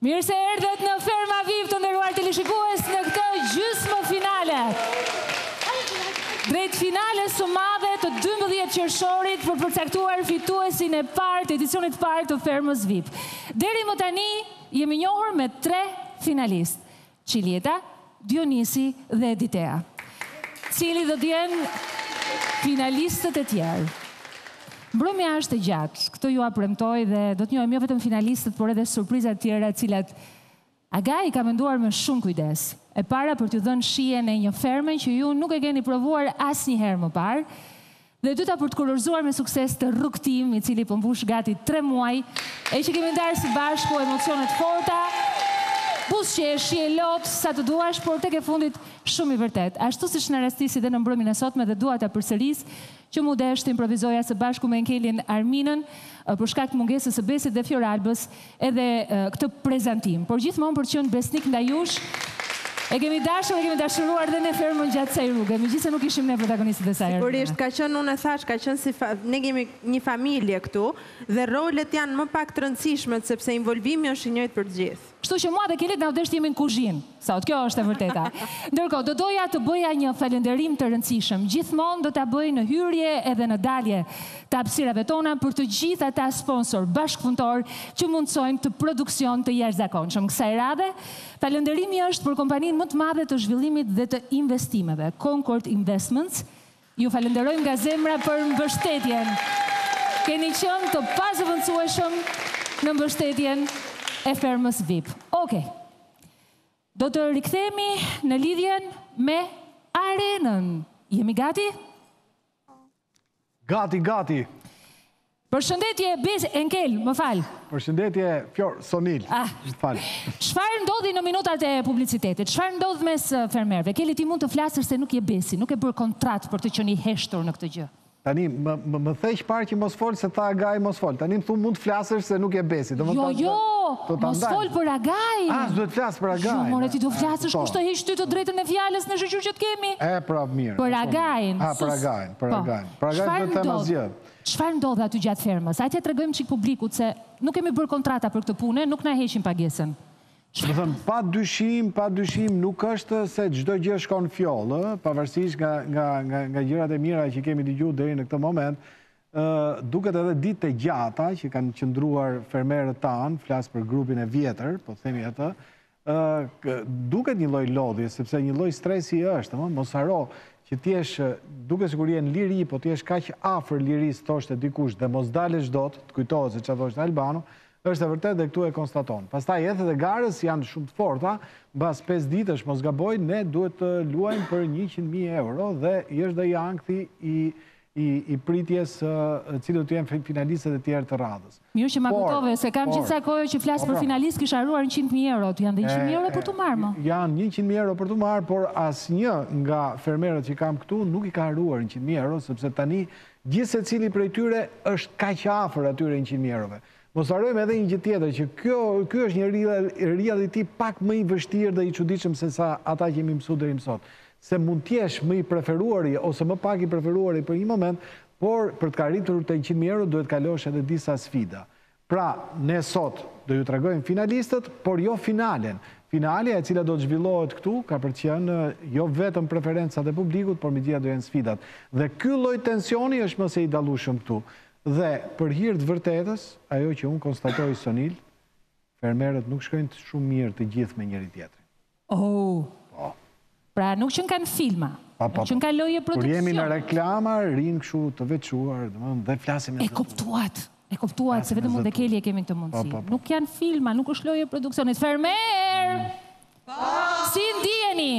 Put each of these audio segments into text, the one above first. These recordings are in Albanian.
Mirë se erdhët në Ferma VIP të nderuar teleshikues në këtë gjysmë finale. Drejt finales së madhe të 12 qershorit për përcaktuar fituesin e parë të edicionit parë të Fermës VIP. Deri më tani jemi njohur me 3 finalistë: Qilieta, Dionisi dhe Editea. Cili do të jenë finalistët e tjerë? Mbrëmja është e gjatë, këtë ju premtoj dhe do të njohim jo vetëm finalistët, por edhe surprizat tjera, cilat Agai ka menduar me shumë kujdes. E para për t'ju dhënë shijen e një ferme që ju nuk e keni provuar asnjëherë më parë, dhe e dyta për të kurorzuar me sukses të rrugtim, i cili po mbush gati 3 muaj, e që kemi ndarë së bashku emocionet forta, buzëqeshje, lot, sa të duash, por tek e fundit shumë i vërtet. Ashtu siç na rastisi dhe në mbrëmjen e sotme, dhe dua ta përsëris që mu desh të improvizoja së bashku me Enkelin Arminën për shkak të mungesës së Besit dhe Fioralbës edhe këtë prezantim. Por gjithmonë për të qenë besnik ndaj jush, e kemi dashur, e kemi dashuruar dhe në Fermën gjatë kësaj rruge, megjithëse nuk ishim ne protagonistët e saj. Sigurisht, ka qenë, unë e thash, ka qenë si ne kemi një familje këtu dhe rolet janë më pak të rëndësishme sepse involvimi është i njëjtë për të gjithë. Kështu që mua dhe Kelit na udhëhesh jemi në kuzhinë. Sot, kjo është e vërteta. Ndërkohë, do doja të bëja një falënderim të rëndësishëm. Gjithmonë do ta bëj në hyrje edhe në dalje të hapësirave tona për të gjithë ata sponsor bashkëpunëtor që mundsojnë të produksion të jashtëzakonshëm. Kësaj radhe, falënderimi është për kompaninë më të madhe të zhvillimit dhe të investimeve, Concord Investments. Ju falenderojmë nga zemra për mbështetjen. Keni qenë të pazëvendësueshëm në mbështetjen e Fermës VIP. Okej. Do të rikthehemi në lidhjen me arenën. Jemi gati? Gati. Përshëndetje Enkel, më fal. Përshëndetje Sonil. Fal. Çfarë ndodhi në minutat e publicitetit? Çfarë ndodh mes fermerëve? Keli, ti mund të flasësh se nuk je besi, nuk e bër kontratë për të qenë i heshtur në këtë gjë. Tani, më theq parë që mos fol se tha Agai mos fol. Tani më thu mund të flasësh se nuk je besi. Jo, mos fol për Agai. Duhet flas për Agai. Jo, more, ti do flasësh, kush të heq ty të drejtën e fjalës në shoqëri që të kemi? Pra, mirë. Për Again. Për Again. Për Again do të them asgjë. Çfarë ndodh aty gjatë fermës? Hajde tregojmë çik publikut se nuk kemi bërë kontrata për këtë punë, nuk na heqin pagesën. Do thëmë, pa dyshim nuk është se çdo gjë shkon fjollë, pavarësisht nga gjërat e mira që kemi dëgjuar deri në këtë moment, duket edhe ditë e gjata që kanë qëndruar fermerët tanë, flas për grupin e vjetër, po themi atë, duket një lloj lodhje, sepse një lloj stresi është, mos haro që t'jesh, duke sikur je në liri, po t'jesh kaq afër lirisë, thoshte dikush, dhe mos dalesh dot, të kujtohet se çfarë thoshte Albano, është e vërtet dhe këtu e konstaton. Pastaj ethet e garës janë shumë të forta, mbas 5 ditësh, mos gaboj, ne duhet të luajmë për 100.000 euro dhe është dhe i ankthi i pritjes cilët të jenë finalistët e tjerë të radhës. Mirë që ma kujtove, se kam gjithsa kohë që flasë për finalist, kisha haruar 100.000 euro, të janë dhe 100.000 euro për të marrë, më? Janë 100.000 euro për të marrë, por asnjë nga fermerët që kam këtu nuk i ka haruar 100.000 euro, sepse tani gjithë secili prej tyre është kaq afër atyre 100.000 eurove. Mos harrojmë edhe një gjë tjetër, që ky është një reality pak më i vështirë dhe i çuditshëm se sa ata që kemi mësuar deri më sot. Se mund t'jesh më i preferuari ose më pak i preferuari për një moment, por për të arritur te 100.000 euro duhet kalosh edhe disa sfida. Pra, ne sot do ju tregojmë finalistët, por jo finalen. Finalja e cila do të zhvillohet këtu ka për të qenë jo vetëm preferencat e publikut, por megjithatë do jenë sfidat. Dhe ky lloj tensioni është më së i dallueshëm këtu. Dhe për hir të vërtetës, ajo që unë konstatoj, Sonil, fermerët nuk shkojnë shumë mirë të gjithë me njëri tjetrin. Pra nuk që kanë filma, nuk që kanë loje produksion. Kur jemi në reklama, rinë kështu të veçuar, dhe flasim e kuptuat, se vetëm unë dhe Keli e kemi të mundësi. Nuk janë filma, nuk është loje produksionit. Fermer! Si ndjeni?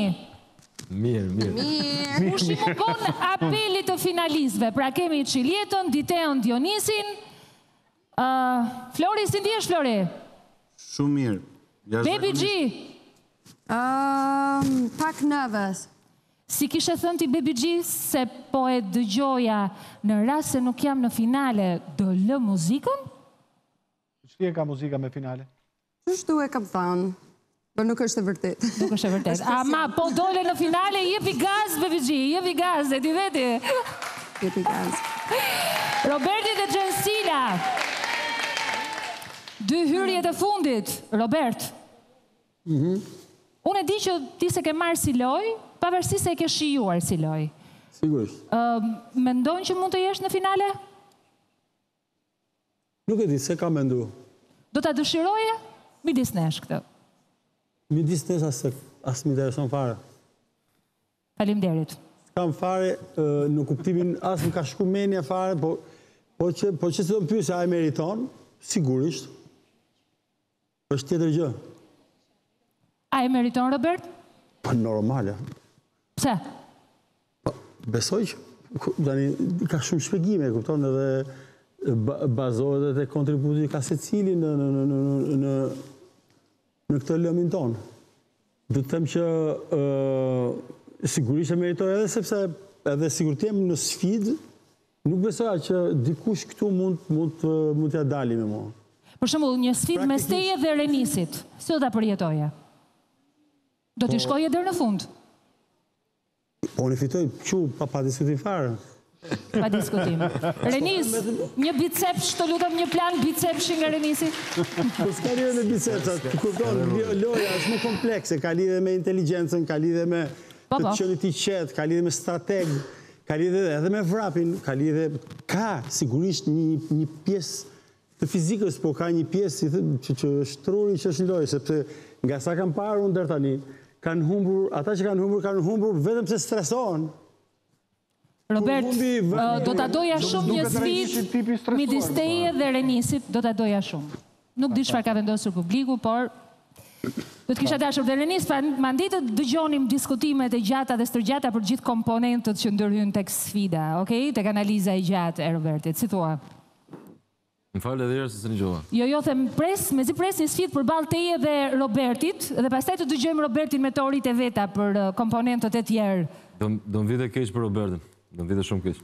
Mirë. Kush i mungon apelit të finalistëve? Pra kemi Qilietën, Diteon, Dionisin. Flori, si ndjesh, Flori? Shumë mirë. Baby G? Pak nervous. Si kishe thënë ti Baby G se po e dëgjoja në rast se nuk jam në finale, do lë muzikën? Ç'ti ka muzika me finale? Ç'shtu e kam thënë? Po nuk është e vërtet. Nuk është e vërtet. Ama po dole në finale, jepi gaz, Baby G, jepi gaz, e ti veti. Jepi gaz. Roberti dhe Gjensila. 2 hyrjet e fundit. Robert. Unë e di që ti se ke marrë si lojë, pavarësisht se e ke shijuar si lojë. Sigurisht. Mendon që mund të jesh në finale? Nuk e di, se ka mendu. Do ta dëshiroje? Midis nesh këtë. Midis nesh as më intereson fare. Faleminderit. Kam fare në kuptimin, as më ka shku menja fare, po që se do më pyesë a e meriton, sigurisht. Është tjetër gjë. A e meriton, Robert? Po normal, ja. Pse? Besoj që ka shumë shpjegime, kupton, edhe bazohet edhe kontributi ka secili në këtë lëmin tonë. Do të them që sigurisht e meritoj edhe sepse edhe sigur të jem në sfidë, nuk besoja që dikush këtu mund t'ja dali me mua. Për shembull, një sfidë mes teje dhe Renisit, si do ta përjetoje? Do t'i shkoje deri në fund? Po unë fitoj pa diskutim fare. Pa diskutim. Renis, një biceps, të lutem një plan bicepshi nga Renisi? Po s'ka lidhje me bicepsat. Kupton, loja është më komplekse, ka lidhje me inteligjencën, ka lidhje me të qenë ti qetë, ka lidhje me strateg, ka lidhje edhe me vrapin, ka sigurisht një pjesë të fizikës, po ka një pjesë që është truri që është në lojë, sepse nga sa kam parë unë deri tani, ata që kanë humbur vetëm se stresohen. Robert, do ta doja shumë një sfidë midis teje dhe Renisit, do ta doja shumë. Nuk di çfarë ka vendosur publiku, por do të kisha dashur dhe Renis, mandi të dëgjonim diskutimet e gjata dhe stërgjata për gjithë komponentët që ndërhyjnë tek sfida, okay? Tek analiza e gjatë e Robertit. Si thua? Më falë edhe herë se s'e dëgjova. Jo, them pres një sfidë përballë teje dhe Robertit, dhe pastaj të dëgjojmë Robertin me teoritë e veta për komponentët e tjerë. Do më vite keq për Robertin. Do më vite shumë keq.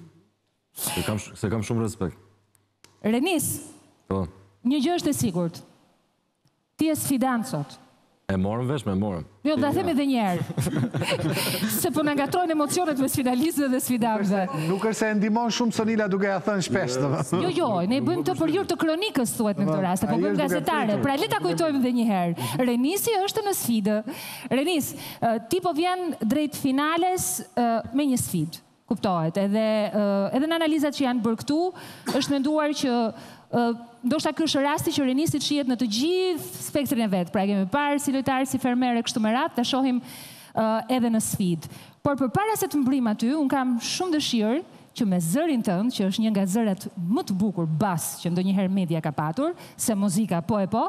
Se kam shumë respekt. Renis, Po. një gjë është e sigurt. Ti je sfidant sot. E morëm vesh me morëm. Jo, da themi edhe një herë. Se po na ngatrojnë emocionet me finalistëve dhe sfidantëve. Nuk është se e ndihmon shumë Sonila duke ja thënë shpesh. Jo, ne bëjmë të për hir të kronikës thuhet në këtë rast, po bëjmë gazetare. Pra le ta kujtojmë edhe një herë. Renisi është në sfidë. Renis, ti po vjen drejt finales me një sfidë. Kuptohet, edhe në analizat që janë bërë këtu, është menduar që ndoshta ky është rasti që Renisi shihet në të gjithë spektrin e vet. Pra kemi parë si lojtar, si fermerë kështu me radhë, ta shohim edhe në sfidë. Por përpara se të mbrim aty, un kam shumë dëshirë që me zërin tënd, që është një nga zërat më të bukur bas që ndonjëherë media ka patur, se muzika po e po.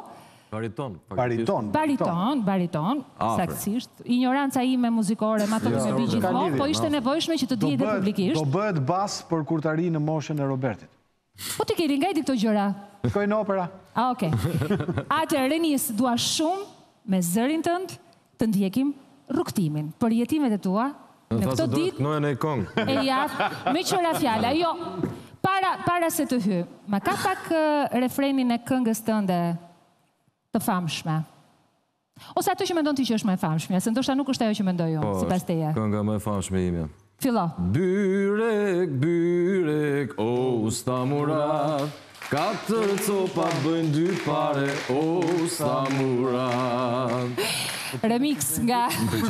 Bariton, saktësisht. Ignoranca ime muzikore, ma të me bi gjithmonë, po ishte nevojshme që të dihet dhe publikisht. Do bëhet bas për kurtari në moshën e Robertit. Po ti keri ngajti këto gjëra? Shkoj në opera. Okej. Atëherë, Renis, dua shumë me zërin tënd të ndjekim rrugtimin. Për jetimet e tua, në këto ditë e jap me qëra fjala. Jo, para se të hy, ma ka pak refrenin e këngës tënde të famshme. Ose ato që mendon ti që është më e famshme, se ndoshta nuk është ajo që mendoj unë, sipas teje. Kënga më e famshme ime. Fillo. Byrek, byrek, o stamurat, 4 copa bëjnë 2 pare, o stamurat. Remix nga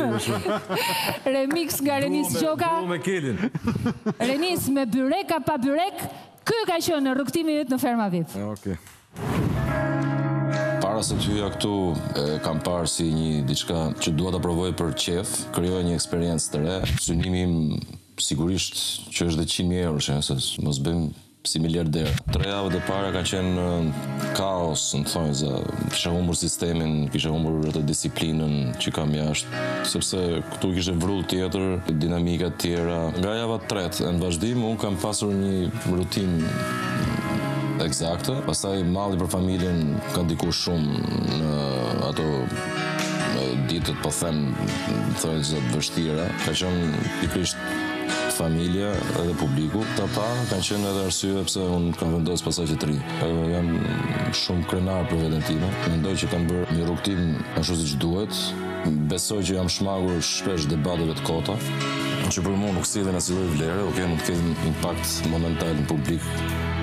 Renis Gjoka. Renis me byrek a pa byrek, ky ka qenë në rrugtimin në Ferma VIP. Okej. Para se të hyja këtu, kam parë si një diçka që dua ta provoj për qef, krijoj një eksperiencë të re. Synimi im sigurisht që është dhe 100.000 euro, se mos bëjmë si miliarder. 3 javët e para ka qenë kaos, në thonjza. Kisha humbur sistemin, kisha humbur atë disiplinën që kam jashtë, sepse këtu kishte vrull tjetër, dinamika të tjera. Nga java 3 në vazhdim, unë kam pasur një rutinë eksakte. Pastaj malli për familjen ka ndikuar shumë në ato ditët, po them, thojë të vështira. Ka qenë pikërisht familja edhe publiku. Ta pa, ka qenë edhe arsye pse unë kam vendosur pasaj që të ri. Jam shumë krenar për veten time. Mendoj që kam bërë një rrugtim ashtu siç duhet. Besoj që jam shmangur shpesh debateve të kota, që për mua nuk sillen asnjë lloj vlere, mund të kenë impakt momental në publik.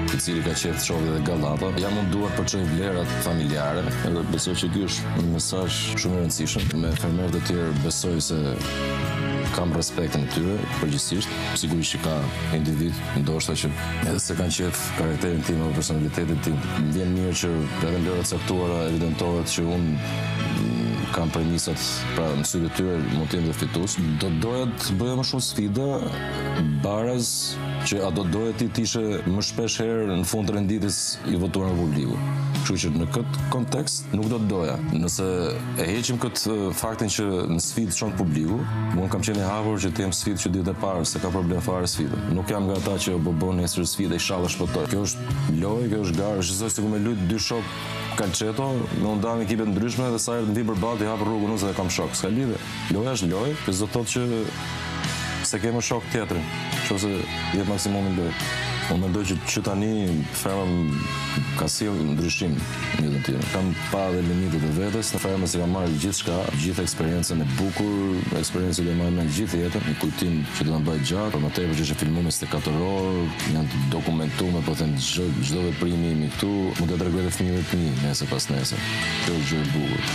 i cili ka qef të shohë dhe gallata. Jam munduar për çoj vlerat familjare, edhe besoj që ky është një mesazh shumë i rëndësishëm. Me fermerët e tjerë besoj se kam respektin e tyre, përgjithsisht. Sigurisht që ka individ, ndoshta që edhe se kanë qef karakterin tim apo personalitetin tim. Më vjen mirë që edhe në lërat caktuara evidentohet që unë kam premisat, pra në sytë e tyre mund të jem dhe fitus. Do doja të bëja më shumë sfida, baraz që a do doja ti t'ishe më shpesh herë në fund të renditjes i votuar në publiku. Kështu që në këtë kontekst nuk do të doja. Nëse e heqim këtë faktin që në sfidë çon publiku, unë kam qenë i hapur që të jem sfidë që ditë e parë, se ka problem fare sfidë. Nuk jam nga ata që bëbon nesër sfidë, inshallah shpëtoj. Kjo është lojë, kjo është garë, shqisoj si ku me lujtë dy shok kalqeto, me nda me ekipet ndryshme dhe sa herë të mbi përballë i hapur rrugën unë se kam shok. S'ka lidhje. Loja është lojë, që s'do thotë që se kemi shok tjetrin, nëse jep maksimumin lojë. Unë mendoj që tani ferma ka sjellë ndryshim në jetën time. Kam pa dhe limitet e vetes, në ferma si kam marrë gjithçka, gjithë eksperiencën e bukur, eksperiencën që marrë në gjithë jetën, një kujtim që do ta mbaj gjatë, por më tepër që është filmuar 24 orë, janë të dokumentuar, po them çdo veprimi imi këtu, mund të tregoj edhe fëmijëve të mi nesër pas nesër. Kjo është gjë e bukur.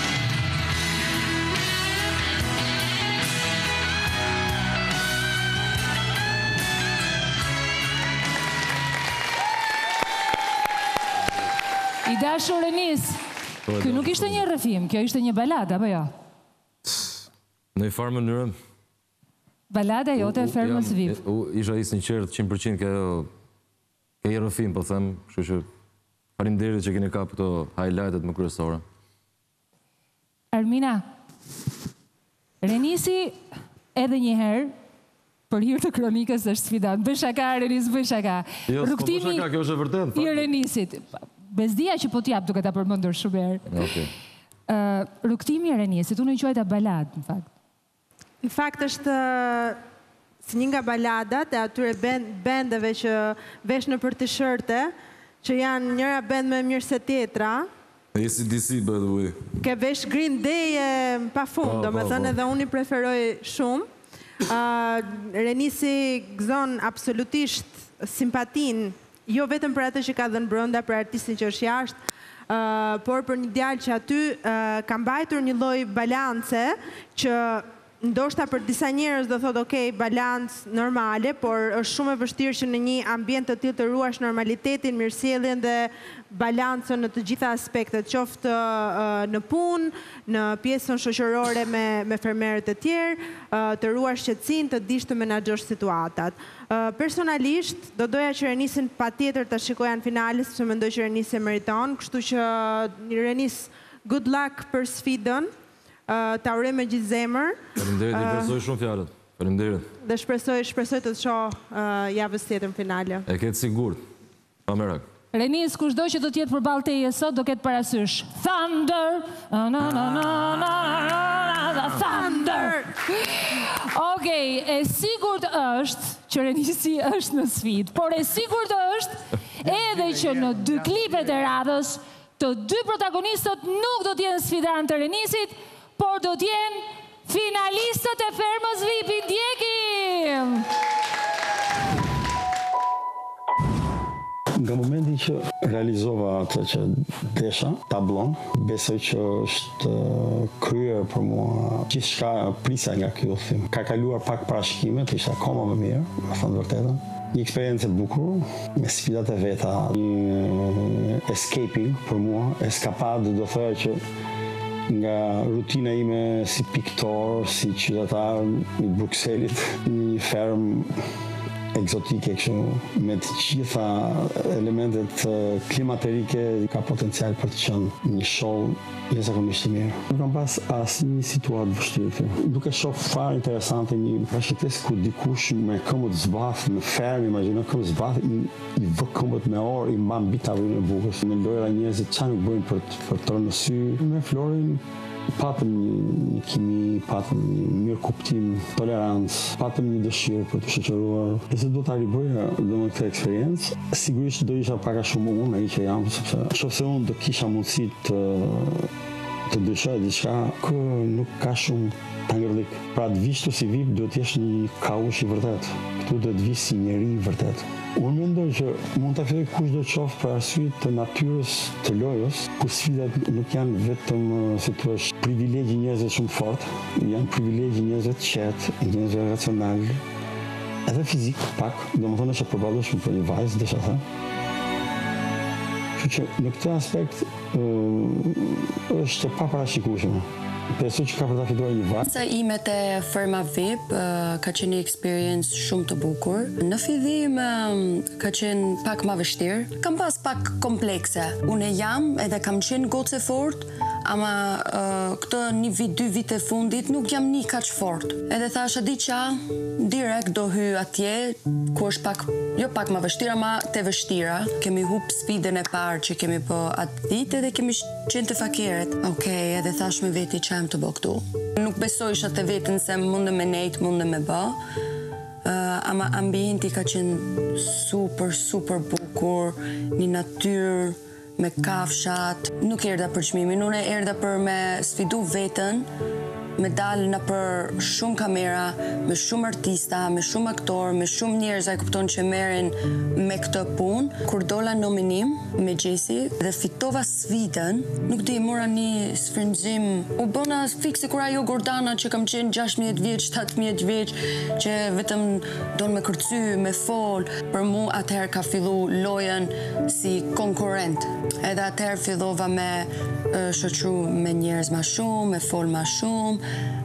I dashur Renis, ky nuk ishte një rrëfim, kjo ishte një balada, apo jo? Në një farë mënyrë. Balada jote e fermës VIP. Isha i sinqert 100% ke një rrëfim, po them, kështu që faleminderit që keni kapur këto highlightet më kryesore. Armina, Renisi edhe një herë për hir të kronikës është sfidan. Bëj shaka, Renis, bëj shaka. Jo, s'po bëj shaka, kjo është e vërtetë. I Renisit. Bezdia që po t'jap duke ta përmendur shumë herë. Okej. Rrugtimi i Renisit, unë e quajta balad, në fakt. Në fakt është si një nga baladat e atyre bendeve që vesh në për t-shirte, që janë njëra bend më mirë se tjetra. AC/DC, by the way. Ke vesh Green Day pa fund, do me thënë edhe unë i preferoj shumë. Renisi gëzon absolutisht simpatin, jo vetëm për atë që ka dhënë brenda, për artistin që është jashtë, por për një djalë që aty ka mbajtur një lloj balance që ndoshta për disa njerëz do thotë ok, balancë normale, por është shumë e vështirë që në një ambient të tillë të ruash normalitetin, mirësjelljen dhe balancën në të gjitha aspektet, qoftë në punë, në pjesën shoqërore me fermerët e tjerë, të ruash qetësinë, të dish të menaxhosh situatat. Personalisht, do doja që Renisin patjetër ta shikoja në finale, sepse mendoj që Renisi e meriton, kështu që Renis, good luck për sfidën. Ta uroj me gjithë zemër. Faleminderit, i vlerësoj shumë fjalët. Faleminderit. Dhe shpresoj të shoh javës tjetër në finale. E ketë sigurt. Pa merak. Renis, kushdo që do t'jetë përballë teje sot, do ketë parasysh. Thunder! Thunder! Okej, e sigurt është që Renisi është në sfidë, por e sigurt është edhe që në dy klipet e radhës, të dy protagonistët nuk do t'jenë sfidantë të Renisit, por do t'jenë finalistët e fermës VIP. Ndjekim! Nga momenti që realizova atë që desha, tablon, besoj që është kryer për mua gjithçka prisa nga ky udhim. Ka kaluar pak parashikimet, ishte akoma më mirë, me thënë vërtetën. Një eksperiencë e bukur, me sfidat e veta, një escaping për mua, eskapade do thoya që nga rutina ime si piktor, si qytetar i Brukselit, një fermë egzotike kështu me të gjitha elementet klimaterike, ka potencial për të qenë një show jashtëzakonisht i mirë. Nuk kam pas asnjë situatë vështirë këtu. Duke shoh fare interesante një rashëtes ku dikush me këmbët zbath në fermë, imagjino këmbët zbath i vë këmbët me orë, i mban mbi tavolinë e bukës. Në lojra njerëzit çfarë nuk bëjnë për të rënë në sy. Me Florin patëm një kimi, patëm një mirë kuptim, tolerancë, patëm një dëshirë për të shoqëruar. Nëse do ta ribëja domosdoshmë këtë eksperiencë, sigurisht do isha pak a shumë unë ai që jam, sepse nëse unë do kisha mundësi të dëshoj diçka që nuk ka shumë tangërlik. Pra të vish si VIP duhet të jesh një kaush i vërtet. Këtu duhet të vish si njeri i vërtet. Unë mendoj që mund të filloj kushdo qoftë për arsye të natyrës të lojës, ku sfidat nuk janë vetëm, si thua, privilegji njerëzve shumë fort, janë privilegji njerëzve të qetë, njerëzve racional, edhe fizik pak, domethënë është e përballueshme për një vajzë, desha thënë. Kështu që në këtë aspekt është e paparashikueshme. Besoj që ka për ta fituar një vajzë. Sa ime te firma VIP ka qenë një experience shumë të bukur. Në fillim ka qenë pak më vështirë. Kam pas pak komplekse. Unë jam edhe kam qenë gocë e fort, ama këtë një vit, 2 vite fundit nuk jam një kaq fort. Edhe thash di qa, direkt do hy atje, ku është pak, jo pak më vështira, ma të vështira. Kemi hup sfidën e parë që kemi po atë ditë edhe kemi qenë të fakeret. Okej, edhe thash me veti qa jam të bë këtu. Nuk besojsh atë vetën se mundë me nejtë, mundë me bë. Ama ambienti ka qenë super bukur, një natyrë, me kafshat, nuk erdha për çmimin, unë erdha për me sfidu veten, me dalë në për shumë kamera, me shumë artista, me shumë aktor, me shumë njerëz ai kupton që merren me këtë punë. Kur dola nominim me Gjesi dhe fitova sfidën, nuk di, mora një sfrymëzim, u bëna fikse kur ajo Gordana që kam qenë 16 vjeç, 17 vjeç, që vetëm don me kërcy, me fol, për mu atëherë ka fillu lojën si konkurrent. Edhe atëherë fillova me shoqëru me njerëz ma shumë, me fol ma shumë,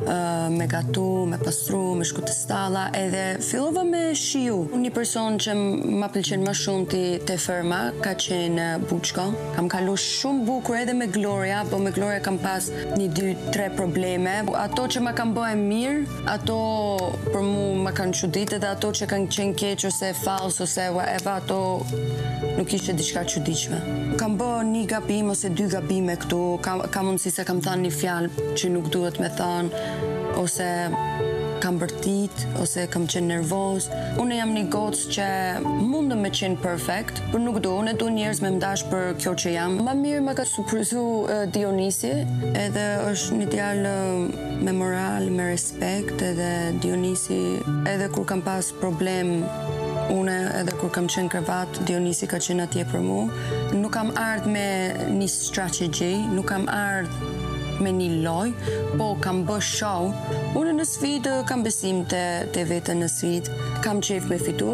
me gatu, me pastru, me shku të stalla, edhe fillova me shiu. Një person që ma pëlqen ma shumë të firma ka qenë Buçko. Kam kalu shumë bukur edhe me Gloria, po me Gloria kam pas 1, 2, 3 probleme. Ato që ma kam bëhe mirë, ato për mu ma kanë çudit, edhe ato që kanë qenë keq ose fals ose whatever, ato nuk ishte diçka çuditshme. Kam bë 1 gabim ose 2 gabime këtu, ka mundësi se kam thënë një fjalë që nuk duhet me thënë, ose kam bërtit, ose kam qenë nervoz. Unë jam një gocë që mundë me qenë perfect, për nuk do, unë du njerëz me mdash për kjo që jam. Ma mirë ma ka surprizu Dionisi, edhe është një djalë me moral, me respekt, edhe Dionisi, edhe kur kam pas problem, une edhe kur kam qenë krevat, Dionisi ka qenë atje për mu. Nuk kam ardhë me një strategy, nuk kam ardhë me një loj, po kam bë show. Unë në sfidë kam besim të vetën në sfidë, kam qef me fitu,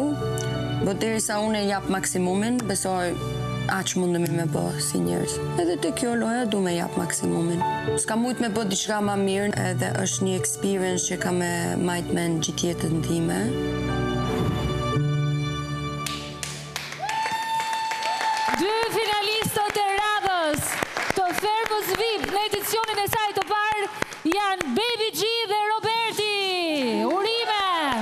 po derisa unë jap maksimumin, besoj aq mundemi me bë si njerëz. Edhe te kjo loja du me jap maksimumin. S'ka mujt me bë diçka ma mirë, edhe është një experience që kam me majt me në gjithë jetën time. Edicionin e saj të parë janë Baby G dhe Roberti. Urime!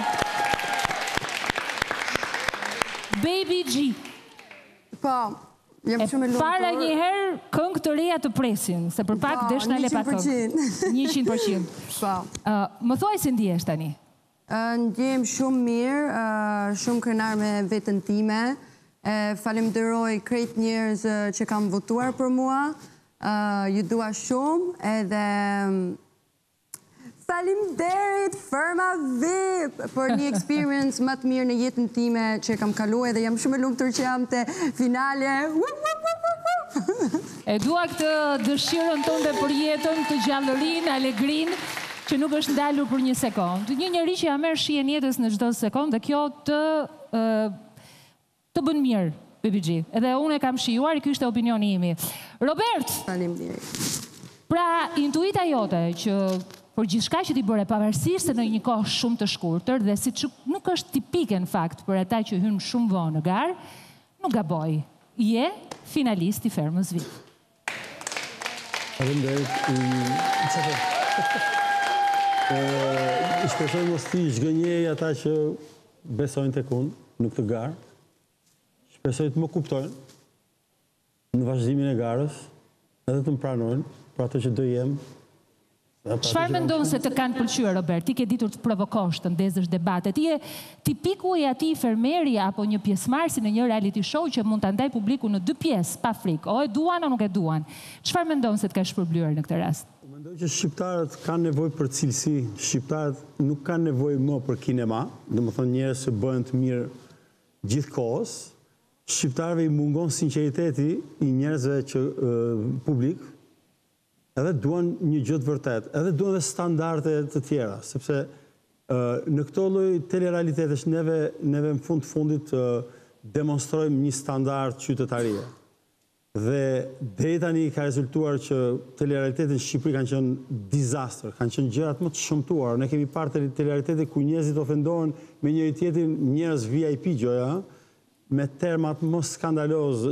Baby G. Po, jam shumë e lumtur. Para njëherë këngë të reja të presin, se për pak desh në le pak këngë. 100%. Po. Më thuaj si ndihesh tani? Ndjem shumë mirë, shumë krenar me vetën time. Falenderoj krejt njerëz që kam votuar për mua. Ju dua shumë, edhe faleminderit firma VIP për një experience më të mirë në jetën time që kam kaluar, edhe jam shumë e lumtur që jam te finale. E dua këtë dëshirën tënde për jetën, të gjallërinë, alegrinë, që nuk është ndalur për një sekond. Një njeri që ja merr shijen jetës në çdo sekond, dhe kjo të bën mirë. Baby G. Edhe unë e kam shijuar, ky ishte opinioni imi. Robert! Faleminderit. Pra, intuita jote që për gjithçka që ti bëre, pavarësisht se në një kohë shumë të shkurtër, dhe si që nuk është tipike në fakt për ata që hynë shumë vonë në garë, nuk gaboj. Je finalist i Fermës VIP. Faleminderit. Shpresoj mos ti zhgënjej ata që besojnë tek unë, në këtë garë. Besoj të më kuptojnë në vazhdimin e garës, edhe të më pranojnë për atë që do jem. Çfarë mendon se të kanë pëlqyer, Robert? Ti ke ditur të provokosh, të ndezësh debate. Ti je tipiku i atij fermeri apo një pjesëmarrësi në një reality show që mund ta ndaj publikun në 2 pjesë, pa frikë. O e duan o nuk e duan. Çfarë mendon se të ka shpërblyer në këtë rast? Mendoj që shqiptarët kanë nevojë për cilësi. Shqiptarët nuk kanë nevojë më për kinema, domethënë njerëz që bëhen të mirë gjithkohës, shqiptarëve i mungon sinceriteti i njerëzve që publik, edhe duan një gjë të vërtet, edhe duan dhe standarde të tjera, sepse në këto lloj telerealitetesh neve në fund fundit demonstrojmë një standard qytetarie. Dhe deri tani ka rezultuar që telerealitetet në Shqipëri kanë qenë disaster, kanë qenë gjërat më të shëmtuara. Ne kemi parë telerealitete ku njerëzit ofendohen me njëri tjetrin, njerëz VIP gjoja, me termat më skandaloz,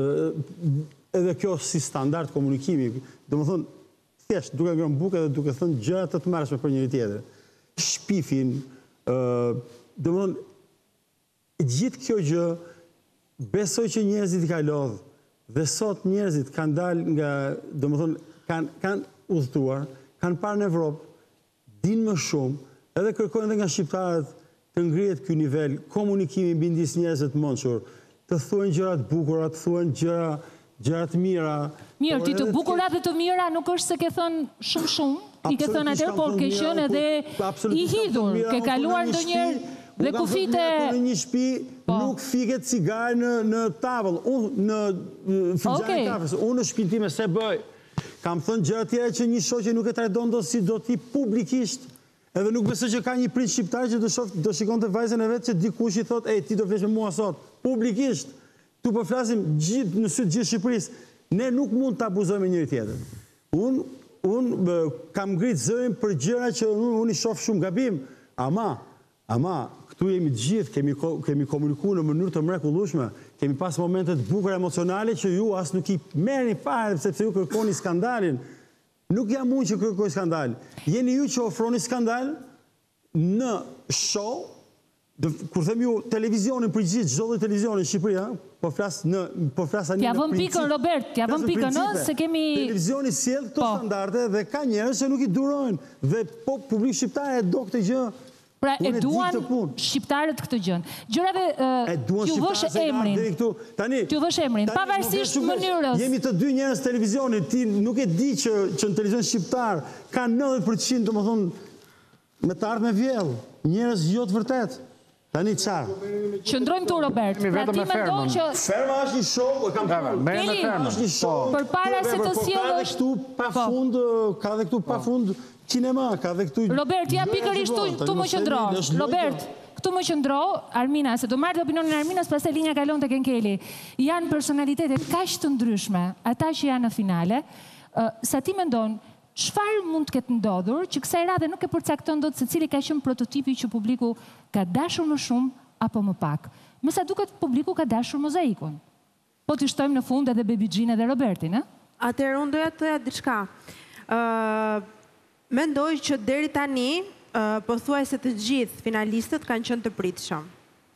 edhe kjo si standard komunikimi. Domethënë, thjesht duke ngrënë bukë dhe duke thënë gjëra të tmerrshme për njëri tjetrin. Shpifin, domethënë, gjithë kjo gjë besoj që njerëzit i ka lodhur. Dhe sot njerëzit kanë dalë nga, domethënë, kanë udhëtuar, kanë parë në Evropë, dinë më shumë, edhe kërkojnë edhe nga shqiptarët të ngrihet ky nivel komunikimi midis njerëzve të mençur, të thuajnë gjëra të bukura, të thuajnë gjëra të mira. Mirë, ti të bukura dhe të mira nuk është se ke thënë shumë, i ke thënë atëherë, por ke qenë edhe i hidhur, ke kaluar ndonjëherë dhe kufite... Në një shtëpi nuk fiket cigare në tavëll, unë në finxhan e kafes, unë në shtëpinë time se bëj. Kam thënë gjëra tjera që një shoqe nuk e trajton dot si do ti publikisht, edhe nuk besoj që ka një princ shqiptar që do shikonte vajzën e vet që dikush i thotë, ti do flesh me mua sot, publikisht. Tu po flasim gjithë në sy të gjithë Shqipërisë. Ne nuk mund të abuzojmë njëri tjetrin. Unë kam ngrit zërin për gjëra që unë i shoh shumë gabim, ama këtu jemi të gjithë, kemi komunikuar në mënyrë të mrekullueshme, kemi pas momente të bukura emocionale që ju as nuk i merrni fare sepse ju kërkoni skandalin. Nuk jam unë që kërkoj skandal. Jeni ju që ofroni skandal në show, kur them ju televizionin për gjithë, çdo lloj televizioni në Shqipëri, po flas tani në princip. T'ja vëm pikën Robert, t'ja vëm pikën se kemi televizioni sjell këto standarde dhe ka njerëz që nuk i durojnë dhe po publik shqiptar e do këtë gjë. Pra e duan shqiptarët këtë gjën. Gjërave t'ju vësh emrin. T'ju vësh emrin, pavarësisht mënyrës. Jemi të dy njerëz televizionit, ti nuk e di që në televizion shqiptar ka 90% domethënë me të ardhmë vjell, njerëz jo të vërtet. Tani çfarë? Qëndrojmë tu Robert. Pra ti mendon që Ferma është një show, e kam thënë. Përpara se të sjellësh ka dhe këtu pafund kinema, ka dhe këtu... Robert, ja pikërisht tu më qëndro. Robert, këtu më qëndro, Armina, se do marrë dhe opinionin Arminës, pas e linja kalon të Kenkeli. Janë personalitetet kaq të ndryshme, ata që janë në finale, sa ti mendon, çfarë mund të ketë ndodhur, që kësaj radhe nuk e përcakton dot se cili ka qenë prototipi që publiku ka dashur më shumë apo më pak. Me sa duket publiku ka dashur mozaikun. Po t'i shtojmë në fund edhe Baby Gin edhe Robertin, e? Atëherë unë doja të thoja diçka. Mendoj që deri tani, pothuajse të gjithë finalistët kanë qenë të pritshëm.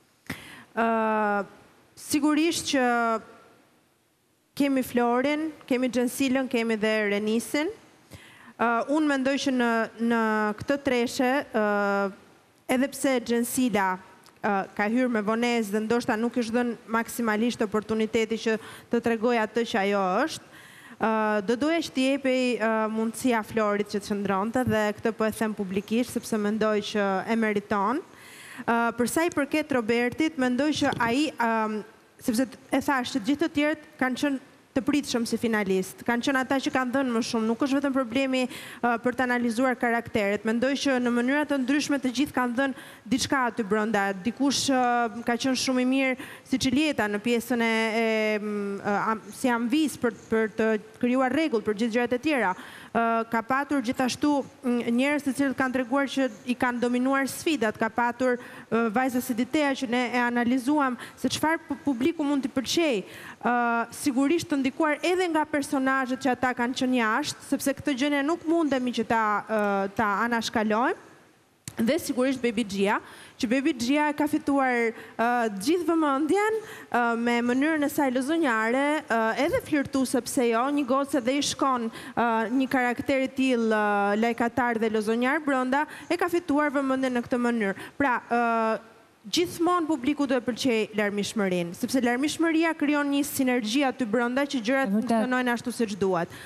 Sigurisht që kemi Florin, kemi Gjensilën, kemi dhe Renisin. Unë mendoj që në këtë treshe, edhe pse Gjensila ka hyrë me vonesë dhe ndoshta nuk është dhënë maksimalisht oportuniteti që të tregoj atë që ajo është, do doja që t'i jepej mundësia Florit që të qëndronte dhe këtë po e them publikisht sepse mendoj që e meriton. Për sa i përket Robertit, mendoj që ai, sepse e thash që gjithë të tjerët kanë qenë të pritshëm si finalist. Kanë qenë ata që kanë dhënë më shumë. Nuk është vetëm problemi për të analizuar karakteret. Mendoj që në mënyra të ndryshme të gjithë kanë dhënë diçka aty brenda. Dikush ka qenë shumë i mirë si Ilieta në pjesën si Amvis për të krijuar rregull për gjithë gjërat e tjera. Ka patur gjithashtu njerëz të cilët kanë treguar që i kanë dominuar sfidat, ka patur vajza si Ditea që ne e analizuam se çfarë publiku mund t'i pëlqejë. Sigurisht të ndikuar edhe nga personazhet që ata kanë qenë jashtë, sepse këtë gjë nuk mundemi që ta anashkalojmë. Dhe sigurisht Baby Gia, që Baby Gia ka fituar gjithë vëmendjen me mënyrën e saj lozonjare, edhe flirtuese pse jo, një gocë dhe i shkon një karakter i tillë lajkatar dhe lozonjar brenda, e ka fituar vëmendjen në këtë mënyrë. Pra, gjithmonë publiku do e pëlqej larmishmërinë, sepse larmishmëria krijon një sinergji aty brenda që gjërat funksionojnë ashtu siç duhet.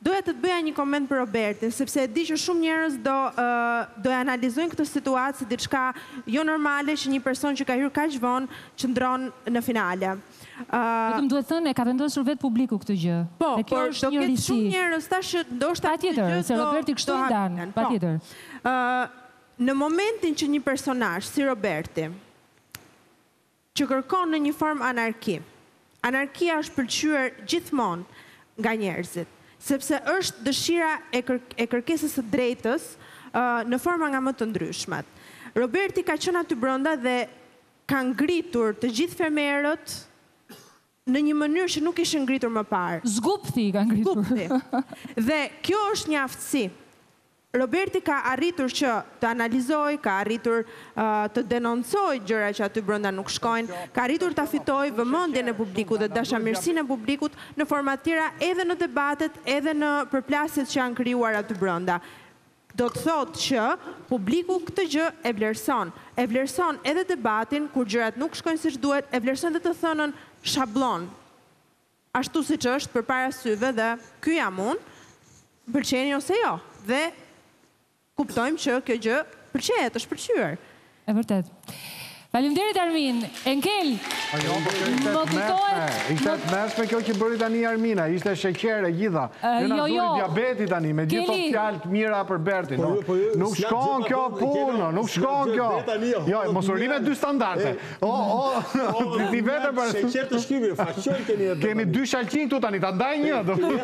Doja të bëja një koment për Robertin, sepse e di që shumë njerëz do e analizojnë këtë situatë si diçka jo normale që një person që ka hyrë kaq vonë qëndron në finale. Vetëm duhet thënë, e ka vendosur vetë publiku këtë gjë. Po, por do ketë shumë njerëz tash që ndoshta patjetër, se Roberti kështu i dan, patjetër. Në momentin që një personazh si Roberti që kërkon në një formë anarki, anarkia është pëlqyer gjithmonë nga njerëzit, sepse është dëshira e kërkesës së drejtës në forma nga më të ndryshmet. Roberti ka qenë aty brenda dhe ka ngritur të gjithë fermerët në një mënyrë që nuk ishin ngritur më parë. Zgupti ka ngritur. Dhe kjo është një aftësi. Roberti ka arritur që të analizoj, ka arritur të denoncoj gjëra që aty brenda nuk shkojnë, ka arritur të fitoj vëmendjen e publikut dhe dashamirësinë e publikut në forma të tjera edhe në debatet, edhe në përplasjet që janë krijuar aty brenda. Do të thotë që publiku këtë gjë e vlerëson. E vlerëson edhe debatin kur gjërat nuk shkojnë siç duhet, e vlerëson edhe të thënën shablon. Ashtu siç është përpara syve dhe ky jam unë, pëlqeni ose jo. Dhe kuptojmë që kjo gjë pëlqejet, është pëlqyer. E vërtet. Faleminderit Armin. Enkel, më kujtohet... Ishte të mërshme kjo që bëri tani Armina, ishte sheqer e gjitha. Në zuri diabeti tani, me gjithë të fjallë të mira për Bertin. Nuk shkon kjo punë, nuk shkon kjo. Jo, mos u rime dy standarte. Ti vete për... Sheqer të shkymi, faqoj keni e... Kemi dy shalqin këtu tani, ta ndaj një.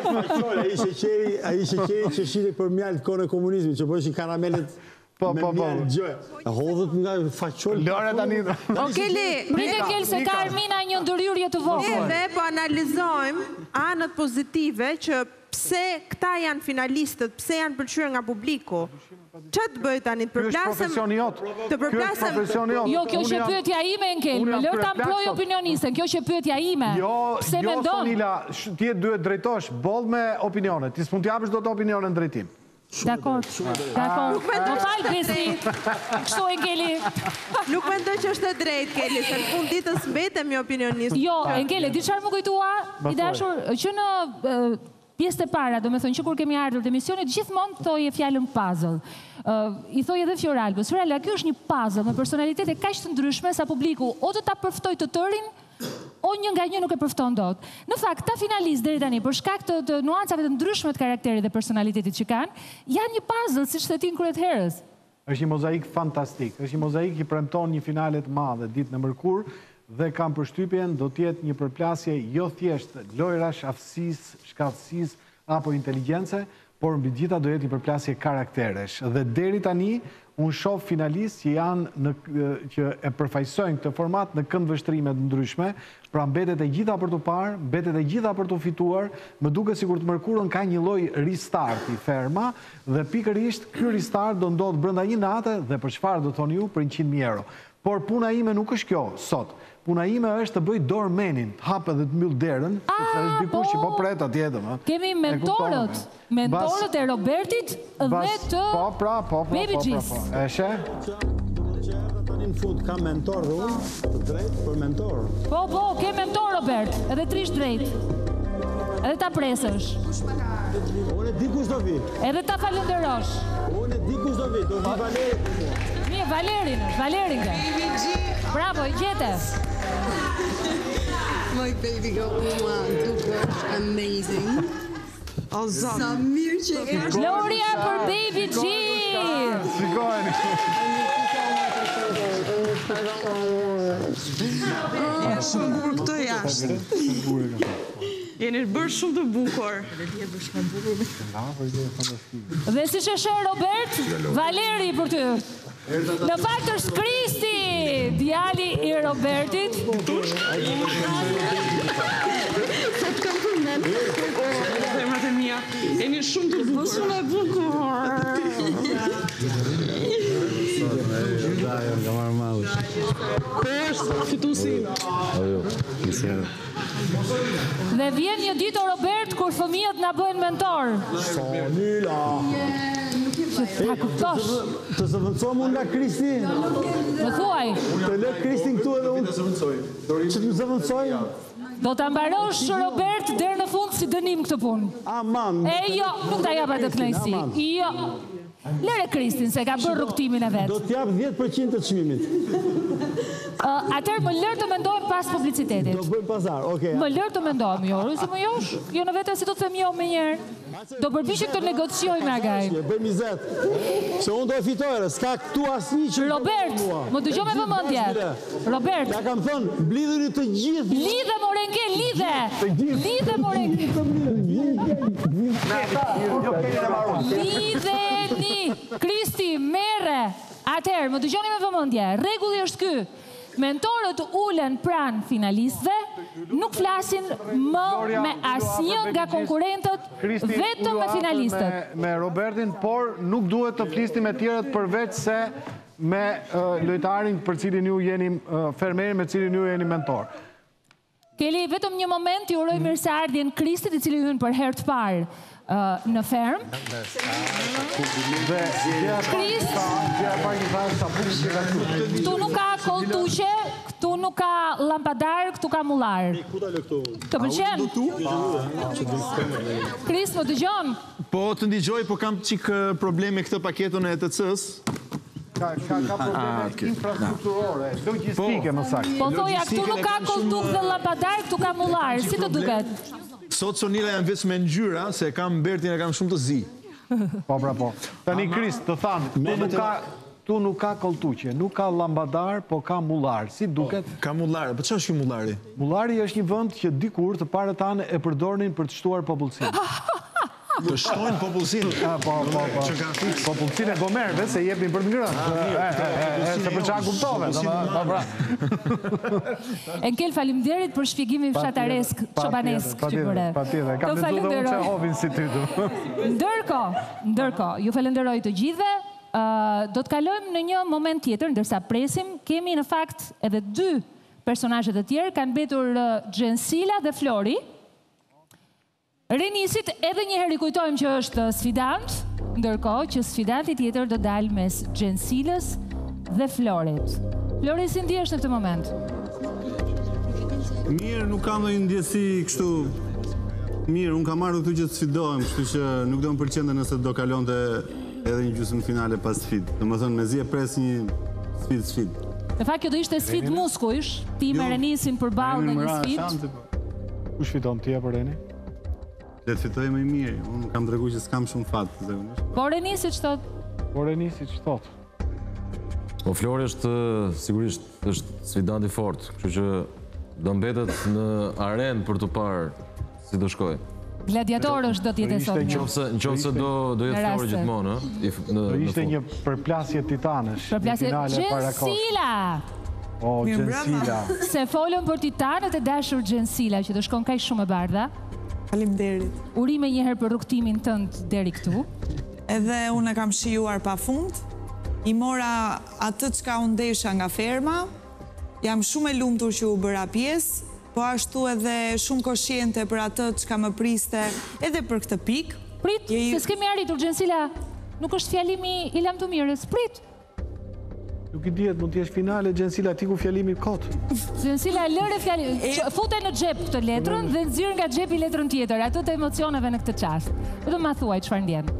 A i sheqeri që shite për mjallë kone komunizmi, që bëshin karamelet... Me mjallë gjë. Hodhët nga faqoj... Lore tani... Okeli, prite Kel se ka Armina një ndërhyrje të vogël. Edhe po analizojmë anët pozitive që pse këta janë finalistët, pse janë pëlqyer nga publiku. Ç'a të bëj tani të përplasem? Të përplasem. Jo, kjo që pyetja ime Enkel, më lër ta mbroj opinionisten, kjo që pyetja ime. Jo, Sonila, ti duhet drejtosh boll me opinione. Ti s'mund t'japësh dot opinionen drejtim. Dakor. Më falë, Besi. Kështu Enkeli. Nuk mendoj që është e drejtë, Keli, se në fund ditës mbetemi opinionist. Jo, Enkeli, di çfarë më kujtua? I dashur, që në pjesë të para, do me thënë që kur kemi ardhur të emisionit, gjithmonë thoje fjalën puzzle. I thoje edhe Fioralbës. Fioralba, kjo është një puzzle me personalitete kaq të ndryshme sa publiku o do ta përftoj të tërin, o një nga një nuk e përfton dot. Në fakt, ta finalistë deri tani, për shkak të nuancave të ndryshme të karakterit dhe personalitetit që kanë, janë një puzzle, siç thëtin kryet herës. Është një mozaik fantastik. Është një mozaik që premton një finale të madhe ditë në mërkur dhe kam përshtypjen do të jetë një përplasje jo thjesht lojrash, aftësisë, shkallësisë apo inteligjencë, por mbi gjitha do jetë një përplasje karakteresh. Dhe deri tani unë shoh finalistë që e përfaqësojnë këtë format në këndvështrime të ndryshme, pra mbetet e gjitha për të parë, mbetet e gjitha për të fituar, më duket sikur të mërkurën ka një lloj restarti ferma dhe pikërisht ky restart do ndodh brenda një nate dhe për çfarë do thoni ju për 100.000 euro. Por puna ime nuk është kjo sot. Puna ime është të bëj doormanin, të hap edhe të mbyll derën, sepse është dikush që po pret atje domo. Kemi mentorët, mentorët e Robertit dhe të Baby G's. E she? Tani në fund ka mentor dhe unë, të drejt për mentor. Po, ke mentor Robert, edhe trish drejt. Edhe ta presësh. Unë e di kush do vi. Edhe ta falënderosh. Unë e di kush do vi Valeri. Mirë, Valerin ka. Bravo, i gjete. My baby girl, duke është amazing. Sa mirë që e është. Gloria për Baby G. Shikojeni. Shumë bukur këto jashtë. Jeni bërë shumë të bukur. Dhe si që shë Robert, Valeri për ty. Në fakt është Kristi, djali i Robertit. Sa të kam përmen. Zemrat e mia, jeni shumë të bukur. Shumë e bukur. Kë është fitusi? Dhe vjen një ditë o Robert kur fëmijët na bëhen mentor. Sonila. Ta kuptosh. Të zëvendësojmë unë nga Kristi? Më thuaj. Të lë Kristin këtu edhe unë. Që të më zëvendësoj? Do ta mbarosh Robert deri në fund si dënim këtë punë. Aman. Jo, nuk ta jap atë kënaqësi. Jo. Lere Kristin se ka bërë rrugtimin e vet. Do t'jap 10% të çmimit. Atëherë më lër të mendojmë pas publicitetit. Do bëjmë pazar, okay. Më lër të mendojmë, jo, se më josh, jo në vetë si do të them jo më njëherë. Do përpiqem të negocioj me Agaj. Bëjmë 20. Se unë do e fitoj, s'ka këtu asnjë që Robert, më dëgjoj me vëmendje. Robert. Ja kam thënë, blidhuni të gjithë. Lidhe Morenge, lidhe. Lidhe Morenge. Lidheni. Kristi, merre. Atëherë, më dëgjoni me vëmendje. Rregulli është ky. Mentorët ulen pranë finalistëve, nuk flasin më me asnjë nga konkurrentët, vetëm me finalistët. Me Robertin, por nuk duhet të flisni me tjerët përveç se me lojtarin për cilin ju jeni fermerin me cilin ju jeni mentor. Keli, vetëm një moment, ju uroj mirëseardhjen Kristit, i cili hyn për herë të parë në ferm. Këtu nuk ka koltuqe, këtu nuk ka lampadar, këtu ka mullar. Të pëlqen? Kris, më dëgjon? Po, të ndigjoj, po kam qik probleme këtë paketën e ETC-s. Ka probleme infrastrukturore, logistike më saktë. Po thoja, këtu nuk ka koltuk dhe lampadar, këtu ka mullar. Si të duket? Sot sonila janë veç me ngjyra, se kam Bertin e kam shumë të zi. Po, pra po. Tani Kris, të thanë, tu nuk ka koltuqe, nuk ka lambadar, po ka mullar. Si duket? Ka mullar, po që është kjo mullari? Mullari është një vend që dikur të parët tanë e përdornin për të shtuar popullsinë. Të shtojnë popullsinë? Popullsinë e gomerve, se jepin për të ngrënë. Se për qa kuptove. Enkel, faleminderit për shpjegimin fshataresk, çobanesk që bëre. Patjetër, kam lezu dhe unë që hovin si ty tu. Ndërko, ju falenderoj të gjithve. Do të kalojmë në një moment tjetër, ndërsa presim, kemi në fakt edhe 2 personazhe të tjerë, kanë mbetur Gjensila dhe Flori. Renisit edhe një herë i kujtojmë që është sfidant, ndërkohë që sfidanti tjetër do dalë mes Gjensilës dhe Florit. Flori, si ndihesh në këtë moment? Mirë, nuk kam ndonjë ndjesi kështu. Mirë, unë kam marrë këtu që të sfidohem, kështu që nuk do më pëlqente nëse do kalonte edhe një gjysmë finale pas sfidë. Domethënë, mezi e pres një sfidë. Në fakt, kjo do ishte sfidë muskujsh, ti me Renisin përballë në një sfidë. Kush fiton ti apo Reni? Le të fitoj më i mirë, unë kam tregu që s'kam shumë fatë. Po Renisi që thot? Po Renisi që thot? Po Flori është sigurisht është sfidanti fort, kështu që do mbetet në arenë për të parë si do shkoj. Gladiator është do t'jetë sot. Në qoftë se do jetë Flori gjithmonë, do ishte një përplasje titanësh. Përplasje Gjensila! O, Gjensila. Se folëm për titanët e dashur Gjensila, që do shkon kaq shumë e bardha. Faleminderit. Urime njëherë për rrugtimin tënd deri këtu. Edhe unë e kam shijuar pafund. I mora atë çka u ndesha nga ferma. Jam shumë e lumtur që u bëra pjesë, po ashtu edhe shumë koshiente për atë çka më priste edhe për këtë pikë. Prit, se s'kemi arritur Gjensila. Nuk është fjalimi i lamtumirës. Prit. Nuk i dihet, mund t'jesh finale, Gjensila, ti ku fjalimi kot. Gjensila, lëre fjalimin. Fute në xhep këtë letrën dhe nxirr nga xhepi letrën tjetër, ato të emocioneve në këtë çast. Vetëm ma thuaj çfarë ndjen.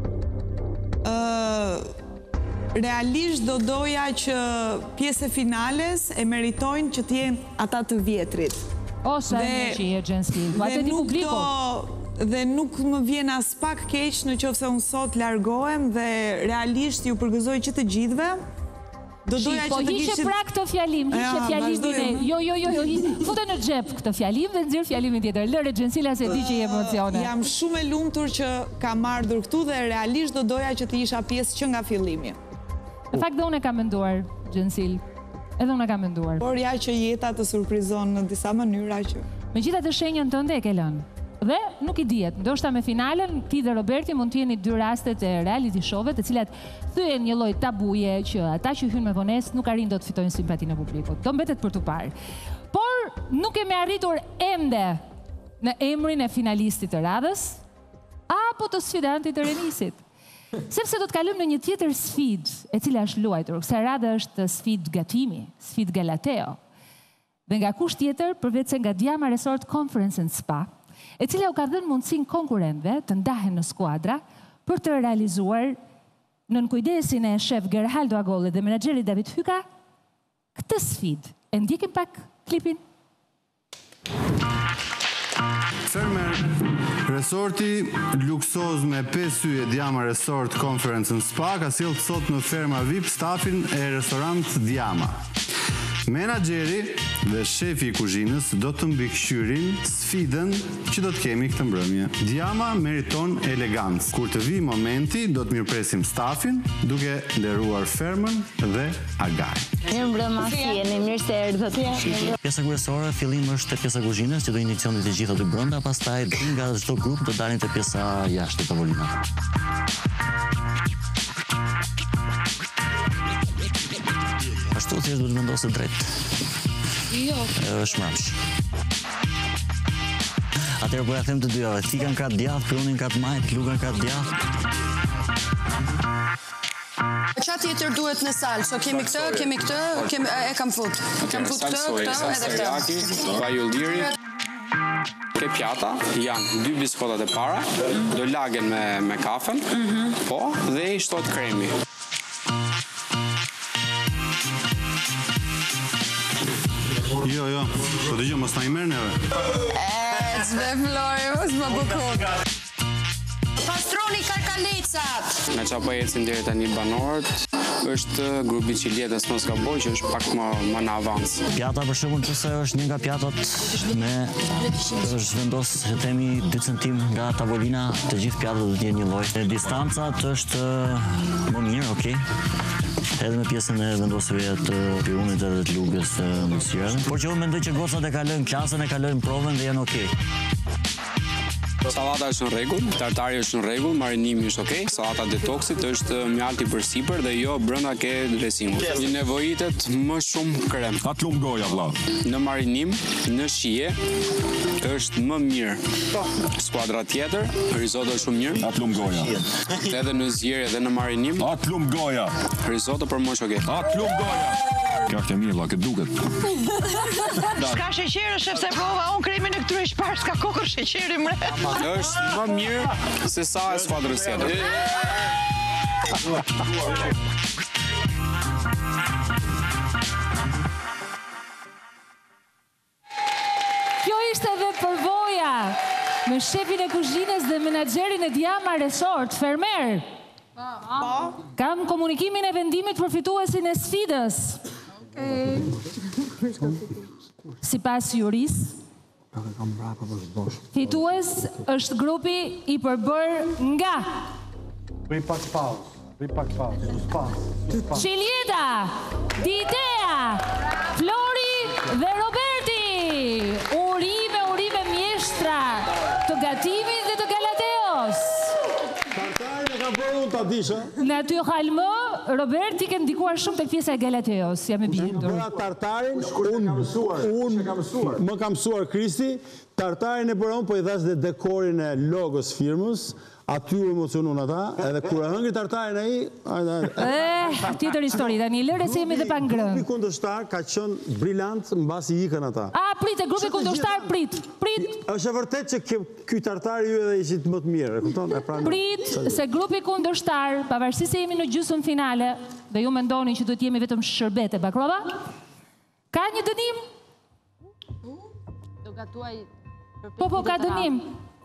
Realisht do doja që pjesë e finales e meritojnë që t'jenë ata të vjetrit. O, sa një që je Gjensil, atë di publiku. Dhe nuk më vjen as pak keq në qoftë se unë sot largohem dhe realisht ju përgëzoj që të gjithëve. Po hishe pra këtë fjalim, hishe fjalimin e... Jo, fute në xhep këtë fjalim dhe nxirr fjalimin tjetër. Lëre Gjensila se di që je emocione. Jam shumë e lumtur që kam ardhur këtu dhe realisht do doja që të isha pjesë që nga fillimi. Në fakt dhe unë e kam menduar, Gjensil. Edhe unë e kam menduar. Por ja që jeta të surprizon në disa mënyra që... Megjithatë shenjën tënde e ke lënë. Dhe nuk i dihet, ndoshta me finalen, ti dhe Roberti mund t'jeni 2 rastet e reality show-ve, të cilat thyen një lloj tabuje që ata që hyn me vonesë nuk arrin do të fitojnë simpatinë e publikut. Do mbetet për tu parë. Por nuk kemi arritur ende në emrin e finalistit të radhës apo të sfidantit të Renisit. Sepse do të kalojmë në një tjetër sfidë, e cila është luajtur. Kësaj radhe është sfidë gatimi, sfidë Galateo. dhe nga kusht tjetër, përveç se nga Diama Resort Conference and Spa, e cila u ka dhënë mundësinë konkurrentëve të ndahen në skuadra për të realizuar nën kujdesin e shef Gerhaldo Agolli dhe menaxherit David Hyka këtë sfidë. E ndjekim pak klipin. Fermer, resorti luksoz me 5 yje Diama Resort Conference and Spa ka sjellë sot në ferma VIP stafin e restorant Diama. Menaxheri dhe shefi i kuzhinës do të mbikëqyrin sfidën që do të kemi këtë mbrëmje. Diama meriton elegancë. Kur të vi momenti, do të mirëpresim stafin, duke nderuar fermën dhe Agaj. Mirë mbrëma, si jeni, mirë se erdhët. Pjesa kryesore, fillim është pjesa kuzhinës, që do injekcioni të gjitha të brenda, pastaj nga çdo grup do dalin te pjesa jashtë tavolinat. Ashtu thjesht duhet vendosë drejt. Jo. Është mbrapsh. Atëherë po ja them të dyjave, Thikan ka djath, Prunin ka të majt, Luka ka djath. Qa tjetër duhet në salë? So kemi këtë, e kam fut. Kam fut këtë, edhe këtë. Vajulliri. Ke pjata, janë 2 biskotat e para, do lagen me kafen, po, dhe i shtot kremi. Jo, po dëgjoj, mos na i merr neve. Zve Flori, mos më bukon. Pastroni karkalecat! Nga qa po ecin deri tani banorët, është grupi Qiljetës mos ka boj, që është pak më në avans. Pjata për shembull nëse është një nga pjatat është vendos që themi 2 cm nga tavolina, të gjithë pjatat do të jenë një lloj. Distancat është më mirë, okay. Edhe me pjesën e vendosjeve të pirunit edhe të lugës të mësirave. Por që unë mendoj që gocat e kalojnë klasën, e kalojnë provën dhe janë okay. Sallata është në rregull, tartari është në rregull, marinimi është okay. Sallata detoksit është mjalti për sipër dhe jo brenda ke dresimun. Një nevojitet më shumë krem. Ta t'lum goja, vlla. Në marinim, në shije, është më mirë. Skuadra tjetër, risotto është shumë mirë. Ta t'lum goja. Edhe në zjerë edhe në marinim. Ta t'lum goja. Risotto për më shoket. Ta t'lum goja. Kjo është e mirë, vlla, këtë duket. S'ka sheqer, shef se prova, unë kremin e këtyre shparë, s'ka kokër sheqeri mre. Është më mirë se sa e skuadrës tjetër. Kjo ishte edhe përvoja me shefin e kuzhinës dhe menaxherin e Diama Resort, Fermer. Kam komunikimin e vendimit për fituesin e sfidës. Sipas juris, fitues është grupi i përbër nga Bëj pak pauzë. Qiljeta, Ditea, Flori dhe Roberti. Urime mjeshtra të gatimit dhe të Galateos. Natyralmë, Robert i ke ndikuar shumë tek pjesa e Galateos, jam e bindur. Bëra tartarin, më ka mësuar Kristi, tartarin e bëra unë, po i dhash dhe dekorin e logos firmës, aty u emocionun ata, edhe kur e hëngri tartarin ai, tjetër histori, tani lëre se jemi dhe pa ngrënë. Grupi kundërshtar ka qenë brillant mbasi ikën ata. Prit, e grupi kundërshtar, prit. Është e vërtet që ky tartari ju edhe ishit më të mirë, kupton? Prit, se grupi kundërshtar, pavarësisht se jemi në gjysmën finale, dhe ju mendoni që duhet jemi vetëm shërbete baklava, ka një dënim? Do gatuaj... Po, ka dënim.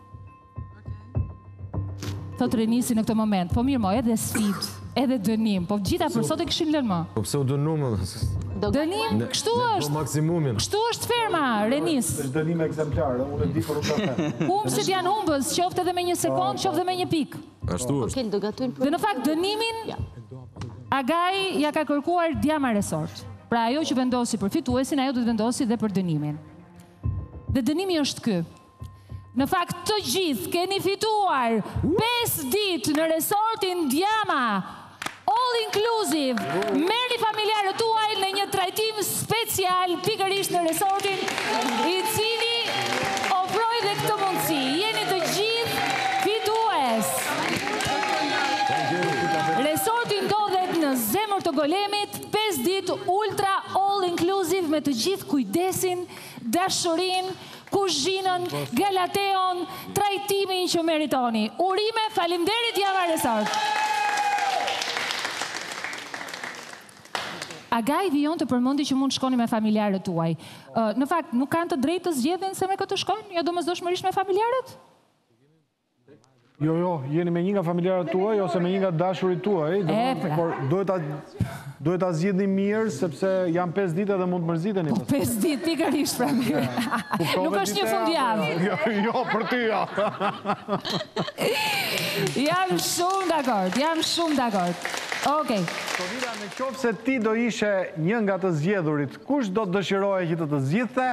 Thot Renisi në këtë moment, po mirë mo, edhe sfid, edhe dënim, po gjitha për sot e këshin lënë mo. Po pse u dënumë? Dënim, kështu është. Po maksimumin. Kështu është ferma, Renis. është dënim ekzemplar, unë e di për unë ka fe. Humbësit janë humbës, qoftë edhe me 1 sekond, qoftë edhe me 1 pikë. Ashtu është. Dhe në fakt, dënimin, Agaj ja ka kërkuar Diama Resort. Pra ajo që vendosi për fituesin, ajo do të vendosi dhe për dënimin. Dhe dënimi është ky. Në fakt të gjithë keni fituar 5 ditë në resortin Diama, all inclusive, merrni familjarët tuaj në një trajtim special pikërisht në resortin i cili ofroi dhe këtë mundësi. Jeni të gjithë fitues. Resorti ndodhet në zemër të Golemit, 5 ditë ultra all all inclusive me të gjithë kujdesin, dashurin, kuzhinën, galateon, trajtimin që meritoni. Urime, faleminderit Jama Resort. Agaj vijon të përmendi që mund shkoni me familjarët tuaj. Në fakt, nuk kanë të drejtë të zgjedhin se me këtë shkojnë? Jo domosdoshmërisht me familjarët? Jo, jeni me një nga familjarët tuaj ose me një nga dashurit tuaj, por duhet ta zgjidhni mirë sepse janë 5 ditë dhe mund të mërziteni. 5 ditë pikërisht pra mirë. Nuk është një fundjavë. Jo, për ty ja. Jam shumë dakord. Okej. Sovida, në qoftë se ti do ishe një nga të zgjedhurit, kush do të dëshiroje që të zgjidhte?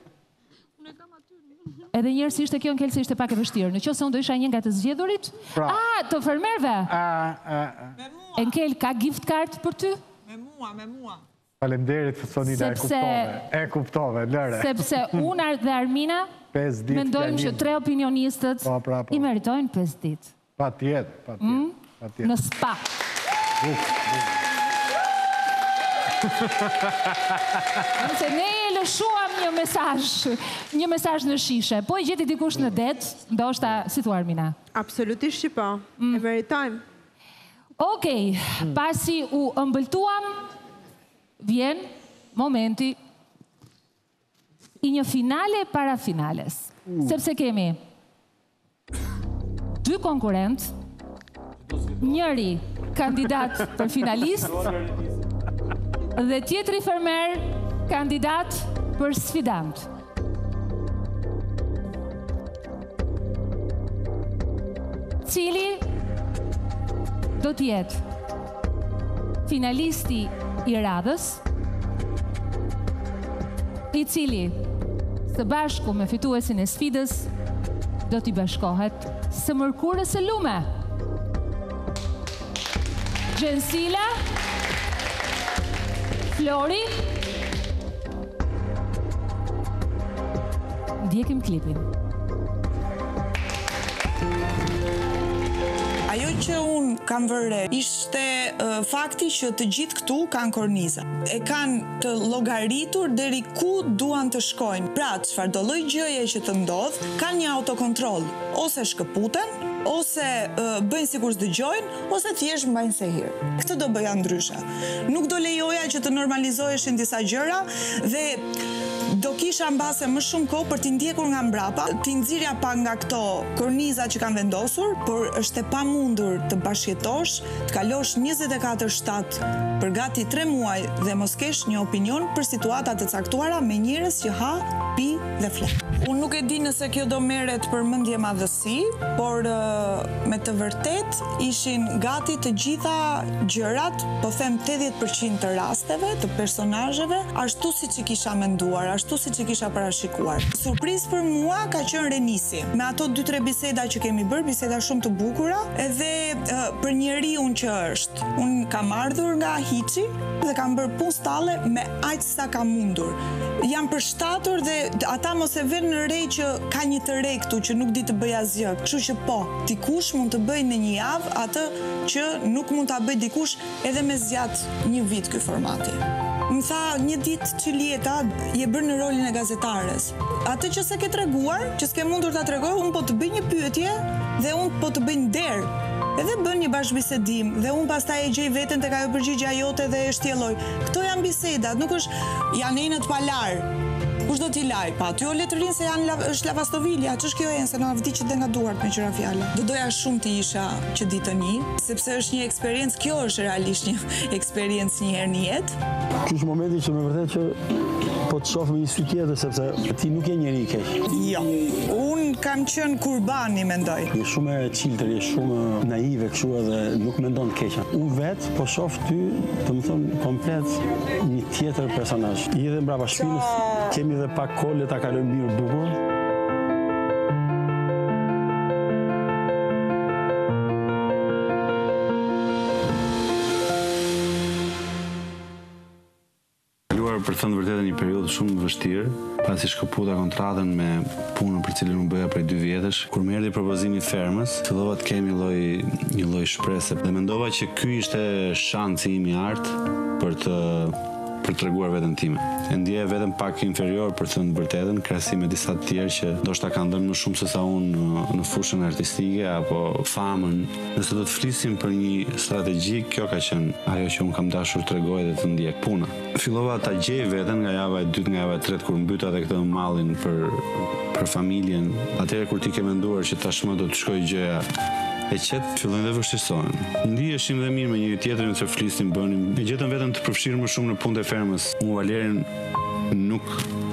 Edhe njërë si ishte kjo në kelë si ishte pak e vështirë. Në qoftë se unë do isha një nga të zgjedhurit? Të fermerve? Në kelë, ka gift card për ty? Me mua. Faleminderit, Sonida, e kuptove, lëre. Sepse unë dhe Armina mendojmë që 3 opinionistët i meritojnë 5 ditë. Pa tjetë. Në spa. Nëse ne e lëshuam një mesazh në shishe, po i gjeti dikush në det, ndoshta si thua Armina? Absolutisht që po, e meritojmë. Okej, pasi u ëmbëltuam, vjen momenti i një finale para finales. Sepse kemi 2 konkurent, njëri kandidat për finalist dhe tjetri fermer kandidat për sfidant. Cili do t'jetë finalisti i radhës, i cili së bashku me fituesin e sfidës do t'i bashkohet së mërkurës e lume. Gjensila, Flori, ndjekim klipin. Ajo që unë kam vërre ishte fakti që të gjithë këtu kanë korniza. E kanë të llogaritur deri ku duan të shkojnë. Pra, çfarë do lloj gjëje që të ndodh, kanë një autokontroll. Ose shkëputen, ose bëjnë sikur s'dëgjojnë, ose thjesht mbajnë se hir. Këtë do bëja ndryshe. Nuk do lejoja që të normalizoheshin disa gjëra dhe do kisha mbase më shumë kohë për t'i ndjekur nga mbrapa, t'i nxirja pak nga këto korniza që kanë vendosur, por është e pamundur të bashkëjetosh, të kalosh 24/7 për gati 3 muaj dhe mos kesh një opinion për situatat e caktuara me njerëz që ha, pi dhe flet. Unë nuk e di nëse kjo do merret për mendje madhësi, por me të vërtet ishin gati të gjitha gjërat, po them 80% të rasteve, të personazheve, ashtu siç i kisha menduar, ashtu siç i kisha parashikuar. Surprizë për mua ka qenë Renisi. Me ato 2-3 biseda që kemi bërë, biseda shumë të bukura, edhe për njeriu që është. Unë kam ardhur nga hiçi dhe kam bërë punë stalle me aq sa kam mundur. Jam përshtatur dhe ata mos e vënë në re që ka një të re këtu që nuk di të bëj asgjë. Kështu që po, dikush mund të bëjë në një javë atë që nuk mund ta bëj dikush edhe me zgjat një vit ky formati. Më tha një ditë që Lieta je bërë në rolin e gazetares. Atë që se ke treguar, që s'ke mundur ta tregoj, unë po të bëj një pyetje dhe unë po të bëj nder. Edhe bën një bashkëbisedim dhe unë pastaj e gjej veten tek ajo përgjigjja jote dhe e shtjelloj. Këto janë bisedat, nuk është janë enët palar. Kush do t'i laj? Pa, ty o letërin se është lavastovilja, që është kjo e se në avdiqit dhe nga duart me qëra fjalla. Do doja shumë t'i isha që ditë një, sepse është një eksperiencë, kjo është realisht një eksperiencë një herë një jetë. Që është momenti që me vërtet që po të shofë me një sy tjetër, sepse ti nuk e njeri i keq. Jo, unë kam qënë kurbani, mendoj. Je shumë e qiltër, je shumë naive këshu edhe nuk mendon të keqa. Unë vetë po shofë ty, të më thonë, komplet një tjetër personazh. I edhe mbrapa shpinës, kemi dhe pak kolle ta kalojmë mirë bukur. Për thënë vërtetë një periudhë shumë vështirë, pasi shkëputa kontratën me punën për cilën unë bëja prej 2 vjetësh. Kur më erdhi propozimi i fermës, fillova të kem një lloj shprese dhe mendova që ky ishte shansi im i artë për të për treguar veten time. E ndjej veten pak inferior për thënë vërtetën, krahasim me disa të tjerë që ndoshta kanë dhënë më shumë se sa unë në fushën artistike apo famën. Nëse do të flisim për një strategji, kjo ka qenë ajo që unë kam dashur t'rregoj dhe të ndjek puna. Fillova ta gjej veten nga java e dytë, nga java e tretë kur mbyta edhe këtë mallin për familjen. Atëherë kur ti ke menduar që tashmë do të shkojë gjëja e qetë, fillojnë dhe vështirësohen. Ndiheshim dhe mirë me njëri tjetrin, se flisnim, bënim. E gjetëm veten të përfshirë më shumë në punët e fermës. Unë Valerin nuk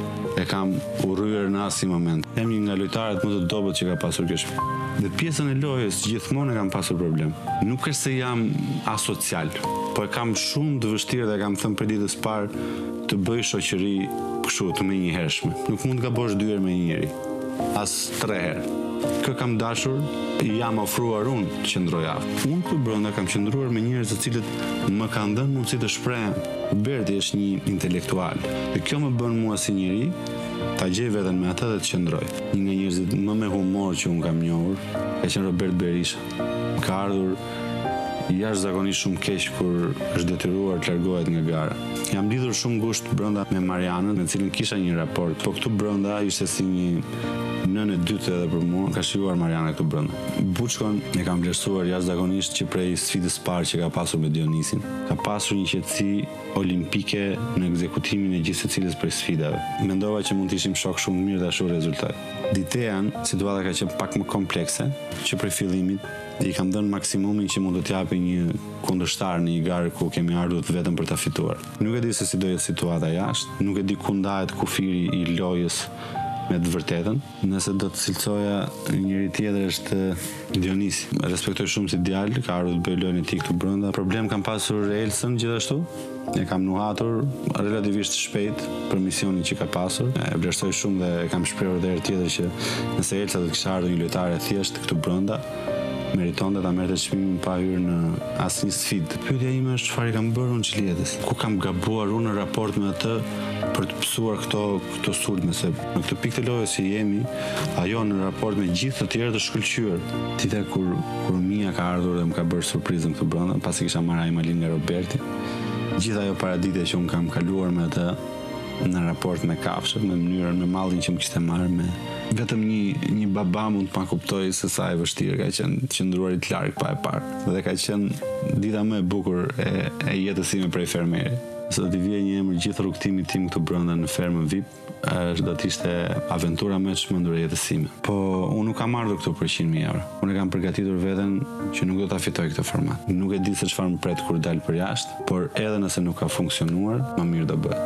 e kam urryer në asnjë moment. Jam një nga lojtarët më të dobët që ka pasur kjo shtëpi. Dhe pjesën e lojës gjithmonë e kam pasur problem. Nuk është se jam asocial, po e kam shumë të vështirë dhe kam thënë për ditës parë të bëj shoqëri kështu të menjëhershme. Nuk mund të gabosh 2 herë me një njeri, as 3 herë. Kë kam dashur, jam ofruar unë të qëndroj afër. Unë këtu brenda kam qëndruar me njerëz të cilët më kanë dhënë mundësi të shprehen. Berti është një intelektual, dhe kjo më bën mua si njeri ta gjej veten me atë dhe të qëndroj. Një nga njerëzit më me humor që unë kam njohur ka qenë Robert Berisha. Ka ardhur jashtëzakonisht shumë keq kur është detyruar të largohet nga gara. Jam lidhur shumë ngushtë brenda me Marianën, me cilën kisha një raport, po këtu brenda ishte si një nënë e dytë edhe për mua, ka shijuar Mariana këtu brenda. Buçkon e kam vlerësuar jashtëzakonisht që prej sfidës parë që ka pasur me Dionisin. Ka pasur një qetësi olimpike në ekzekutimin e gjithë secilës prej sfidave. Mendova që mund të ishim shok shumë mirë dhe ashtu rezultoi. Ditean, situata ka qenë pak më komplekse, që prej fillimit i kam dhënë maksimumin që mund të t'japi një kundërshtar në një garë ku kemi ardhur vetëm për ta fituar. Nuk e di se si do jetë situata jashtë, nuk e di ku ndahet kufiri i lojës me të vërtetën. Nëse do të cilësoja njëri tjetër është Dionisi. Respektoj shumë si djalë, ka ardhur të bëj lojën e tij këtu brenda. Problem kam pasur Elsën gjithashtu. E kam nuhatur relativisht shpejt për misionin që ka pasur. E vlerësoj shumë dhe kam shprehur edhe herë tjetër që nëse Elsa do të kishte ardhur një lojtare thjesht këtu brenda, meriton dhe ta merrte çmimin pa hyrë në asnjë sfidë. Pyetja ime është çfarë kam bërë unë Çilietës? Ku kam gabuar unë në raport me atë për të pësuar këto sulme, se në këtë pikë të lojës që jemi, ajo në raport me gjithë të tjerë të shkëlqyer. Tite kur Mia ka ardhur dhe më ka bërë surprizën këtu brenda, pasi kisha marrë Ajmalin nga Roberti, gjithë ajo paradite që unë kam kaluar me atë në raport me kafshët, me mënyrën, me mallin që më kishte marrë, me vetëm një baba mund të ma kuptoj se sa e vështirë ka qenë qëndruarit larg pa e parë. Dhe ka qenë dita më e bukur e jetës sime prej fermeri. Se do t'i vijë një emër gjithë rrugtimi tim këtu brenda në fermën VIP, do të ishte aventura më e çmendur e jetës sime. Po unë nuk kam ardhur këtu për 100.000 euro. Unë e kam përgatitur veten që nuk do ta fitoj këtë format. Nuk e di se çfarë më pret kur dal për jashtë, por edhe nëse nuk ka funksionuar, më mirë do bëhet.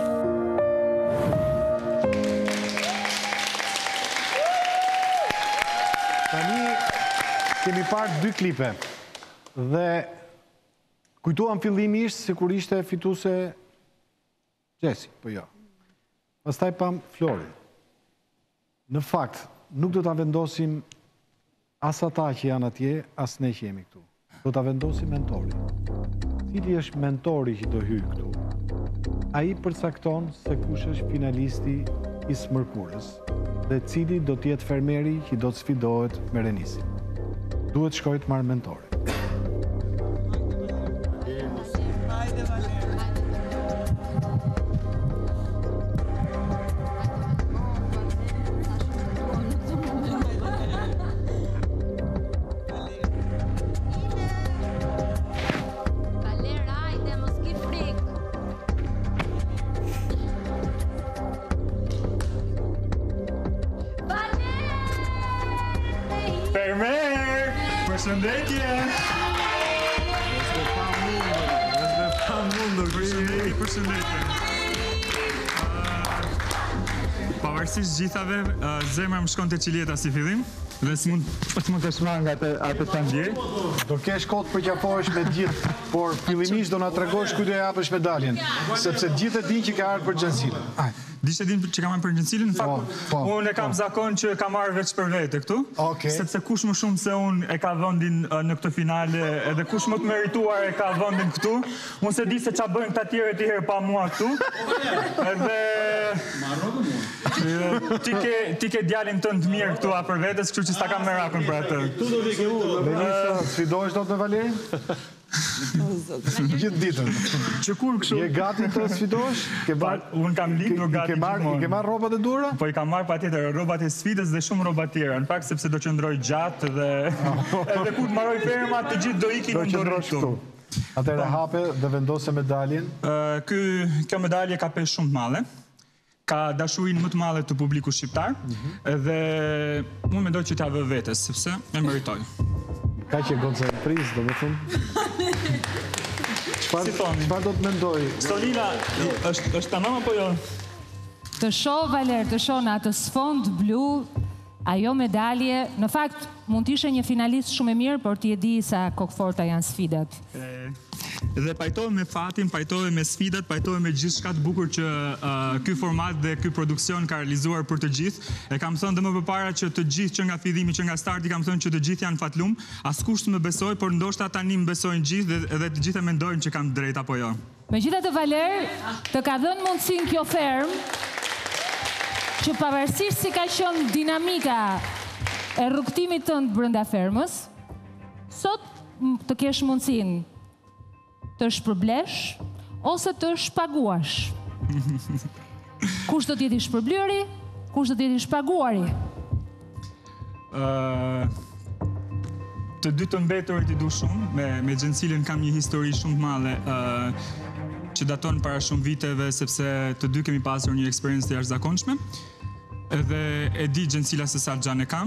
Kemi parë 2 klipe dhe kujtuam fillimisht se kur ishte fituese Gjesi, po jo. Pastaj pam Florin. Në fakt, nuk do ta vendosim as ata që janë atje, as ne që jemi këtu. Do ta vendosim mentori. Cili është mentori që do hyjë këtu? Ai përcakton se kush është finalisti i smërkurës dhe cili do të jetë fermeri që do të sfidohet me Renisin. Duhet shkoj të marrë mentore. Përshëndetje! Përshëndetje! Pavarësisht gjithave, zemra më shkon të Çilieta si fillim, dhe s'mund të shma nga atë të ndjej. Do kesh kohë të përqafohesh me gjithë, por fillimisht do na tregosh ku do japësh medaljen, sepse gjithë e din që ka ardhur për Gjensilën. Dishte din që kam marrë për Gjensilën, në fakt, unë e kam zakon që kam marrë veç për vete këtu, sepse kush më shumë se unë e ka vendin në këtë finale, edhe kush më të merituar e ka vendin këtu, unë se di se qa bëjnë këta tjere të herë pa mua këtu, edhe ti ke djalin tënd të mirë këtu a për vetes, kështu që s'ta kam merakun për atë. Benisa, sfidohesh dot me Valerin? Gjithë ditën. Që kur kështu... Je gati të sfidosh? Unë kam lindur gati gjithmonë. I ke marrë robat e dura? Po i kam marrë patjetër robat e sfidës dhe shumë roba tjera. Në fakt sepse do qëndroj gjatë dhe edhe kur të marroj ferma të gjithë do ikin në dorë këtu. Atëherë hape dhe vendose medaljen. Kjo medalje ka peshë shumë të madhe. Ka dashurin më të madhe të publiku shqiptar dhe unë mendoj që t'ja vë vetes, sepse e meritoj. Ka që gonë se prizë, do më thumë? Çfarë do të mendoj? Solina, është tamam apo jo? Të shoh, Valer, të shoh në atë sfond blu, ajo medalje, në fakt mund t'ishe një finalist shumë e mirë, por ti e di sa kokëforta janë sfidat. Dhe pajtohem me fatin, pajtohem me sfidat, pajtohem me gjithë shka të bukur që ky format dhe ky produksion ka realizuar për të gjithë. E kam thënë dhe më përpara që të gjithë që nga fillimi, që nga starti, kam thënë që të gjithë janë fatlum. Askush më besoj, por ndoshta tani më besojnë gjithë dhe të gjithë e mendojnë që kam drejt apo jo. Megjithatë, Valer, të ka dhënë mundësinë kjo ferm që pavarësisht si ka qenë dinamika e rrugtimit tënd brenda fermës, sot të kesh mundësinë të shpërblesh ose të shpaguash. Kush do t'jeti shpërblyeri, kush do t'jeti shpaguari? Të dy të mbeturit i du shumë, me Gjencilën kam një histori shumë të madhe që daton para shumë viteve, sepse të dy kemi pasur një eksperiencë të jashtëzakonshme, edhe e di Gjencila se sa gjanë e kam.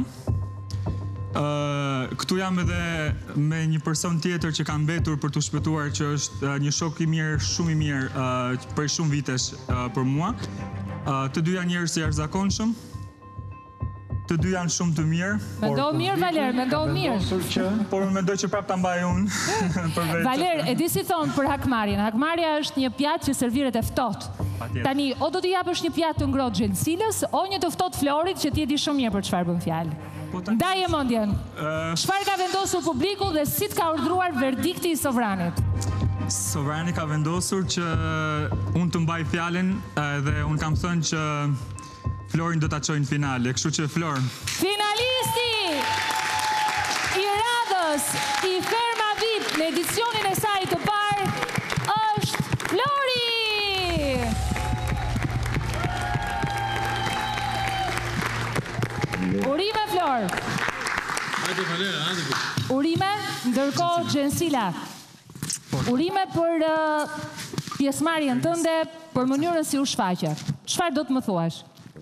Këtu jam edhe me një person tjetër që kam mbetur për të shpëtuar, që është një shok i mirë, shumë i mirë, për shumë vitesh për mua. Të dy janë njerëz të jashtëzakonshëm. Të dy janë shumë të mirë. Mendo mirë, Valer, mendo mirë. Por mendoj që prap ta mbaj unë për vetë. Valer, e di si thonë për hakmarjen. Hakmarja është një pjatë që serviret e ftohtë. Tani, o do t'i japësh një pjatë të ngrohtë Gjencilës, o një të ftohtë Florit që ti e di shumë mirë për çfarë bën fjalë. Ndaj e mendjen. Çfarë ka vendosur publiku dhe si t'ka urdhëruar verdikti i sovranit? Sovrani ka vendosur që unë të mbaj fjalën dhe unë kam thënë që Florin do t'a çojnë finale, kështu që Flor. Finalisti i radhës i Ferma VIP në edicionin e saj të parë është Flori! Urime, Flor! Urime, ndërkohë Gjencila. Urime për pjesëmarrjen tënde, për mënyrën si u shfaqe. Çfarë do të më thuash?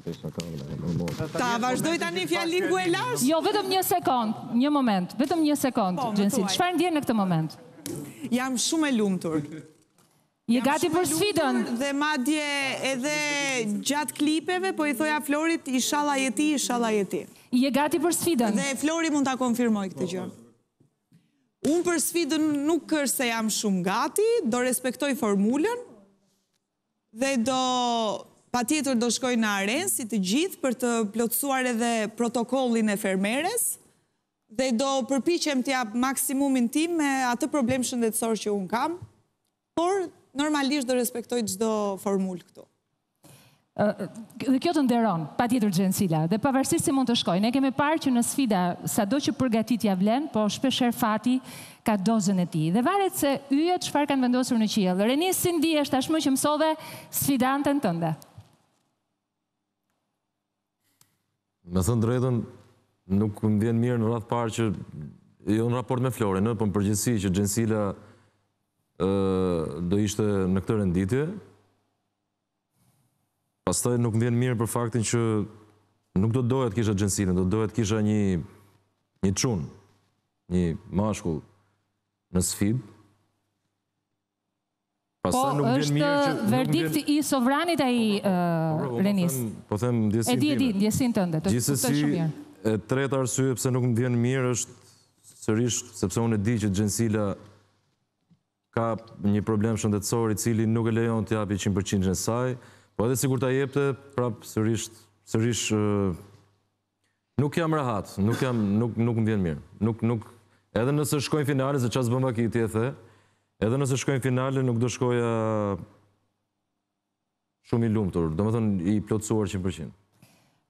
Ta vazhdoj tani fjalin ku e lash? Jo, vetëm një sekond, një moment, vetëm një sekond, Gjencil. Çfarë ndjen në këtë moment? Jam shumë e lumtur. Je gati për sfidën? Dhe madje edhe gjatë klipeve, po i thoja Florit, inshallah jeti, inshallah jeti. Je gati për sfidën? Dhe Flori mund ta konfirmoj këtë gjë. Unë për sfidën nuk është se jam shumë gati, do respektoj formulën dhe patjetër do shkoj në arenë si të gjithë për të plotësuar edhe protokollin e fermeres dhe do përpiqem të jap maksimumin tim me atë problem shëndetësor që unë kam, por normalisht do respektoj çdo formulë këtu. Dhe kjo të nderon, patjetër Gjencila, dhe pavarësisht si mund të shkojë. Ne kemi parë që në sfida, sado që përgatitja vlen, po shpeshherë fati ka dozën e tij. Dhe varet se yjet çfarë kanë vendosur në qiell. Renis, si ndihesh tashmë që mësove sfidanten tënde? Me thënë drejtën, nuk më vjen mirë në radhë parë që, jo në raport me Florin, po në përgjithësi që Gjencila do ishte në këtë renditje. Pastaj nuk më vjen mirë për faktin që nuk do doja të kisha Gjencilën, do doja të kisha një çun, një mashkull në sfidë. Po, është verdikti i sovranit ai Renis. Po them ndjesin time. E di, ndjesin tënde. Gjithsesi, e treta arsye pse nuk më vjen mirë është sërish sepse unë e di që Gjencila ka një problem shëndetësor i cili nuk e lejon të japi 100% e saj, po edhe sikur ta jepte, prap sërish nuk jam rahat, nuk më vjen mirë. Edhe nëse shkojnë finale, se çfarë s'bën Vakiti e the, edhe nëse shkojnë finale, nuk do shkoja shumë i lumtur, do më thënë i plotësuar 100%.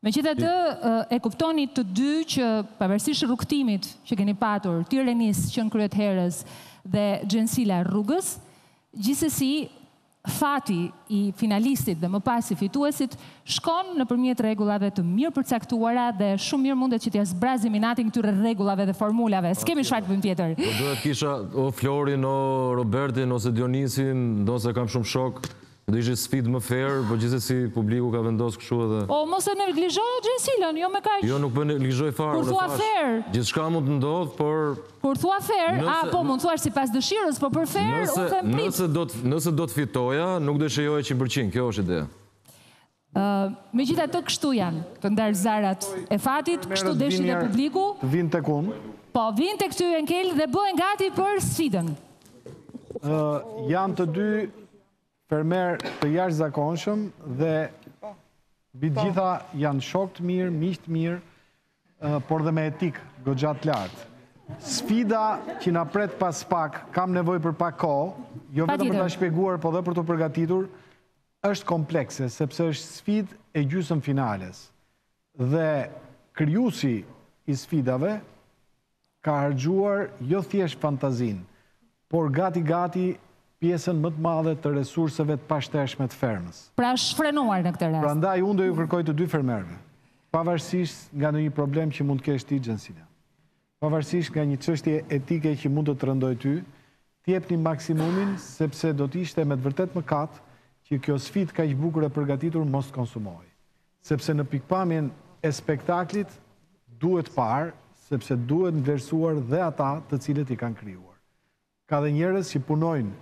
Megjithatë, e kuptoni të dy që pavarësisht rrugtimit që keni patur, ti Renis që në kryet herës dhe Gjensila rrugës, gjithsesi fati i finalistit dhe më pas i fituesit shkon nëpërmjet rregullave të mirë përcaktuara dhe shumë mirë mundet që t'ja zbrazim inatin këtyre rregullave dhe formulave. S'kemi çfarë të bëjmë tjetër. Po duhet kisha o Florin, o Robertin, ose Dionisin, ndoshta kam shumë shok. Do ishte sfidë më fair, po gjithsesi publiku ka vendosur kështu edhe. O mos e neglizhoj Gjensilën, jo me kaq. Jo, nuk po neglizhoj fare. Kur thua fair. Gjithçka mund të ndodh, por kur thua fair, po mund thuash sipas dëshirës, po për fair unë them prit. Nëse do të fitoja, nuk do shëjoja 100%, kjo është ideja. Megjithatë kështu janë të ndarë zarat e fatit, kështu deshin e publiku. Vinë tek unë. Po, vinë tek ty Enkel dhe bëhen gati për sfidën. Janë të dy fermer të jashtëzakonshëm dhe mbi të gjitha janë shok të mirë, miq të mirë, por dhe me etik goxha të lartë. Sfida që na pret pas pak, kam nevojë për pak kohë, jo vetëm për ta shpjeguar, po dhe për të përgatitur, është komplekse, sepse është sfidë e gjysmë finales. Dhe krijuesi i sfidave ka harxuar jo thjesht fantazin, por gati pjesën më të madhe të resurseve të pashteshme të fermës. Pra shfrenuar në këtë rast. Prandaj unë do ju kërkoj të dy fermerëve, pavarësisht nga ndonjë problem që mund të kesh ti Gjensila, pavarësisht nga një çështje etike që mund të të rëndoj ty, t'jepni maksimumin sepse do të ishte me të vërtet mëkat që kjo sfidë kaq bukur e përgatitur mos konsumohej. Sepse në pikpamjen e spektaklit duhet parë, sepse duhet vlerësuar dhe ata të cilët i kanë krijuar. Ka dhe njerëz që punojnë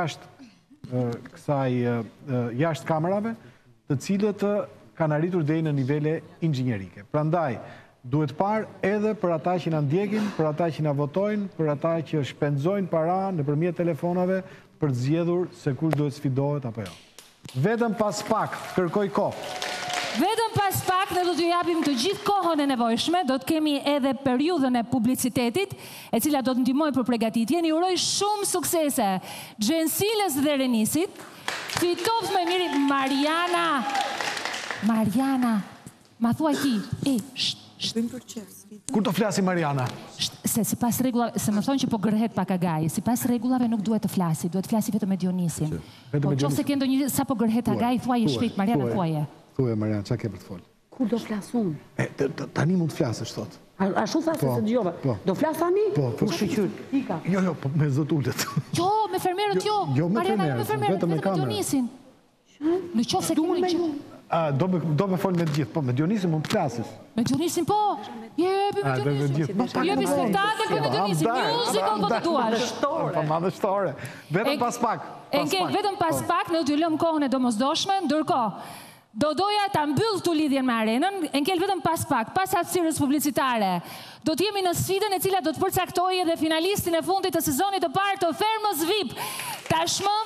jashtë kamerave, të cilët kanë arritur deri në nivele inxhinierike. Prandaj, duhet parë edhe për ata që na ndjekin, për ata që na votojnë, për ata që shpenzojnë para nëpërmjet telefonave për të zgjedhur se kush duhet sfidohet apo jo. Vetëm pas pak, kërkoj kohë. Vetëm pas pak ne do t'ju japim të gjithë kohën e nevojshme, do të kemi edhe periudhën e publicitetit, e cila do të ndihmojë për përgatitjen. Ju uroj shumë suksese Gjensilës dhe Renisit. Fitoft më miri Mariana, ma thuaj ti. Kur të flasi Mariana? Se sipas rregullave, se më thonë që po gërhet pak Agai, sipas rregullave nuk duhet të flasi, duhet flasi vetëm me Dionisin. Po nëse ke ndonjë sa po gërhet Agai, thuaj shpejt Mariana, thuaje. Thuaj Mariana, çka ke për të folë? Kur do flas unë? Tani mund të flasësh thot. Ashtu tha se dëgjova. Do flas tani? Po, shqyr. Ika. Jo, po me zot ulët. Jo, me fermerët jo. Jo me Mariana me fermerët, vetëm me Dionisin. Në qoftë se keni do me folë me të gjithë, po me Dionisin mund të flasësh. Me Dionisin po. Jepi me Dionisin. Jepi spektakël me Dionisin. Musical po të duash. Po madhështore. Vetëm pas pak. Enkel, vetëm pas pak ne do t'ju lëm kohën e domosdoshme, ndërkohë do doja ta mbyll këtu lidhjen me Arenën. Enkel, vetëm pas pak, pas hapësirës publicitare, do t'jemi në sfidën e cila do të përcaktojë edhe finalistin e fundit të sezonit të parë të Fermës VIP. Tashmë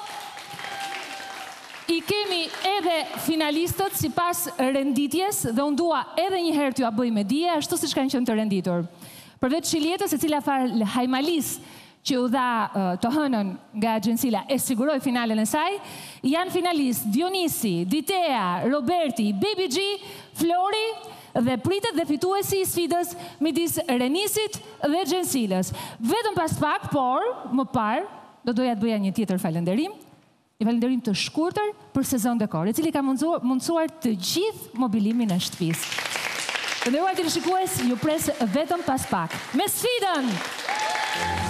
i kemi edhe finalistët sipas renditjes dhe unë dua edhe një herë t'ju a bëj me dije, ashtu siç kanë qenë të renditur. Përveç Shiljetës, e cila farë Hajmalis që u dha të hënën nga Gjensila e siguroi finalen e saj, janë finalistë Dionisi, Ditea, Roberti, Baby G, Flori dhe pritet dhe fituesi i sfidës midis Renisit dhe Gjensilës. Vetëm pas pak, por më parë do doja të bëja një tjetër falënderim. Një falënderim të shkurtër për Sezon Dekor, i cili ka mundsuar të gjithë mobilimin e shtëpisë. Të nderuar teleshikues, ju pres vetëm pas pak me sfidën.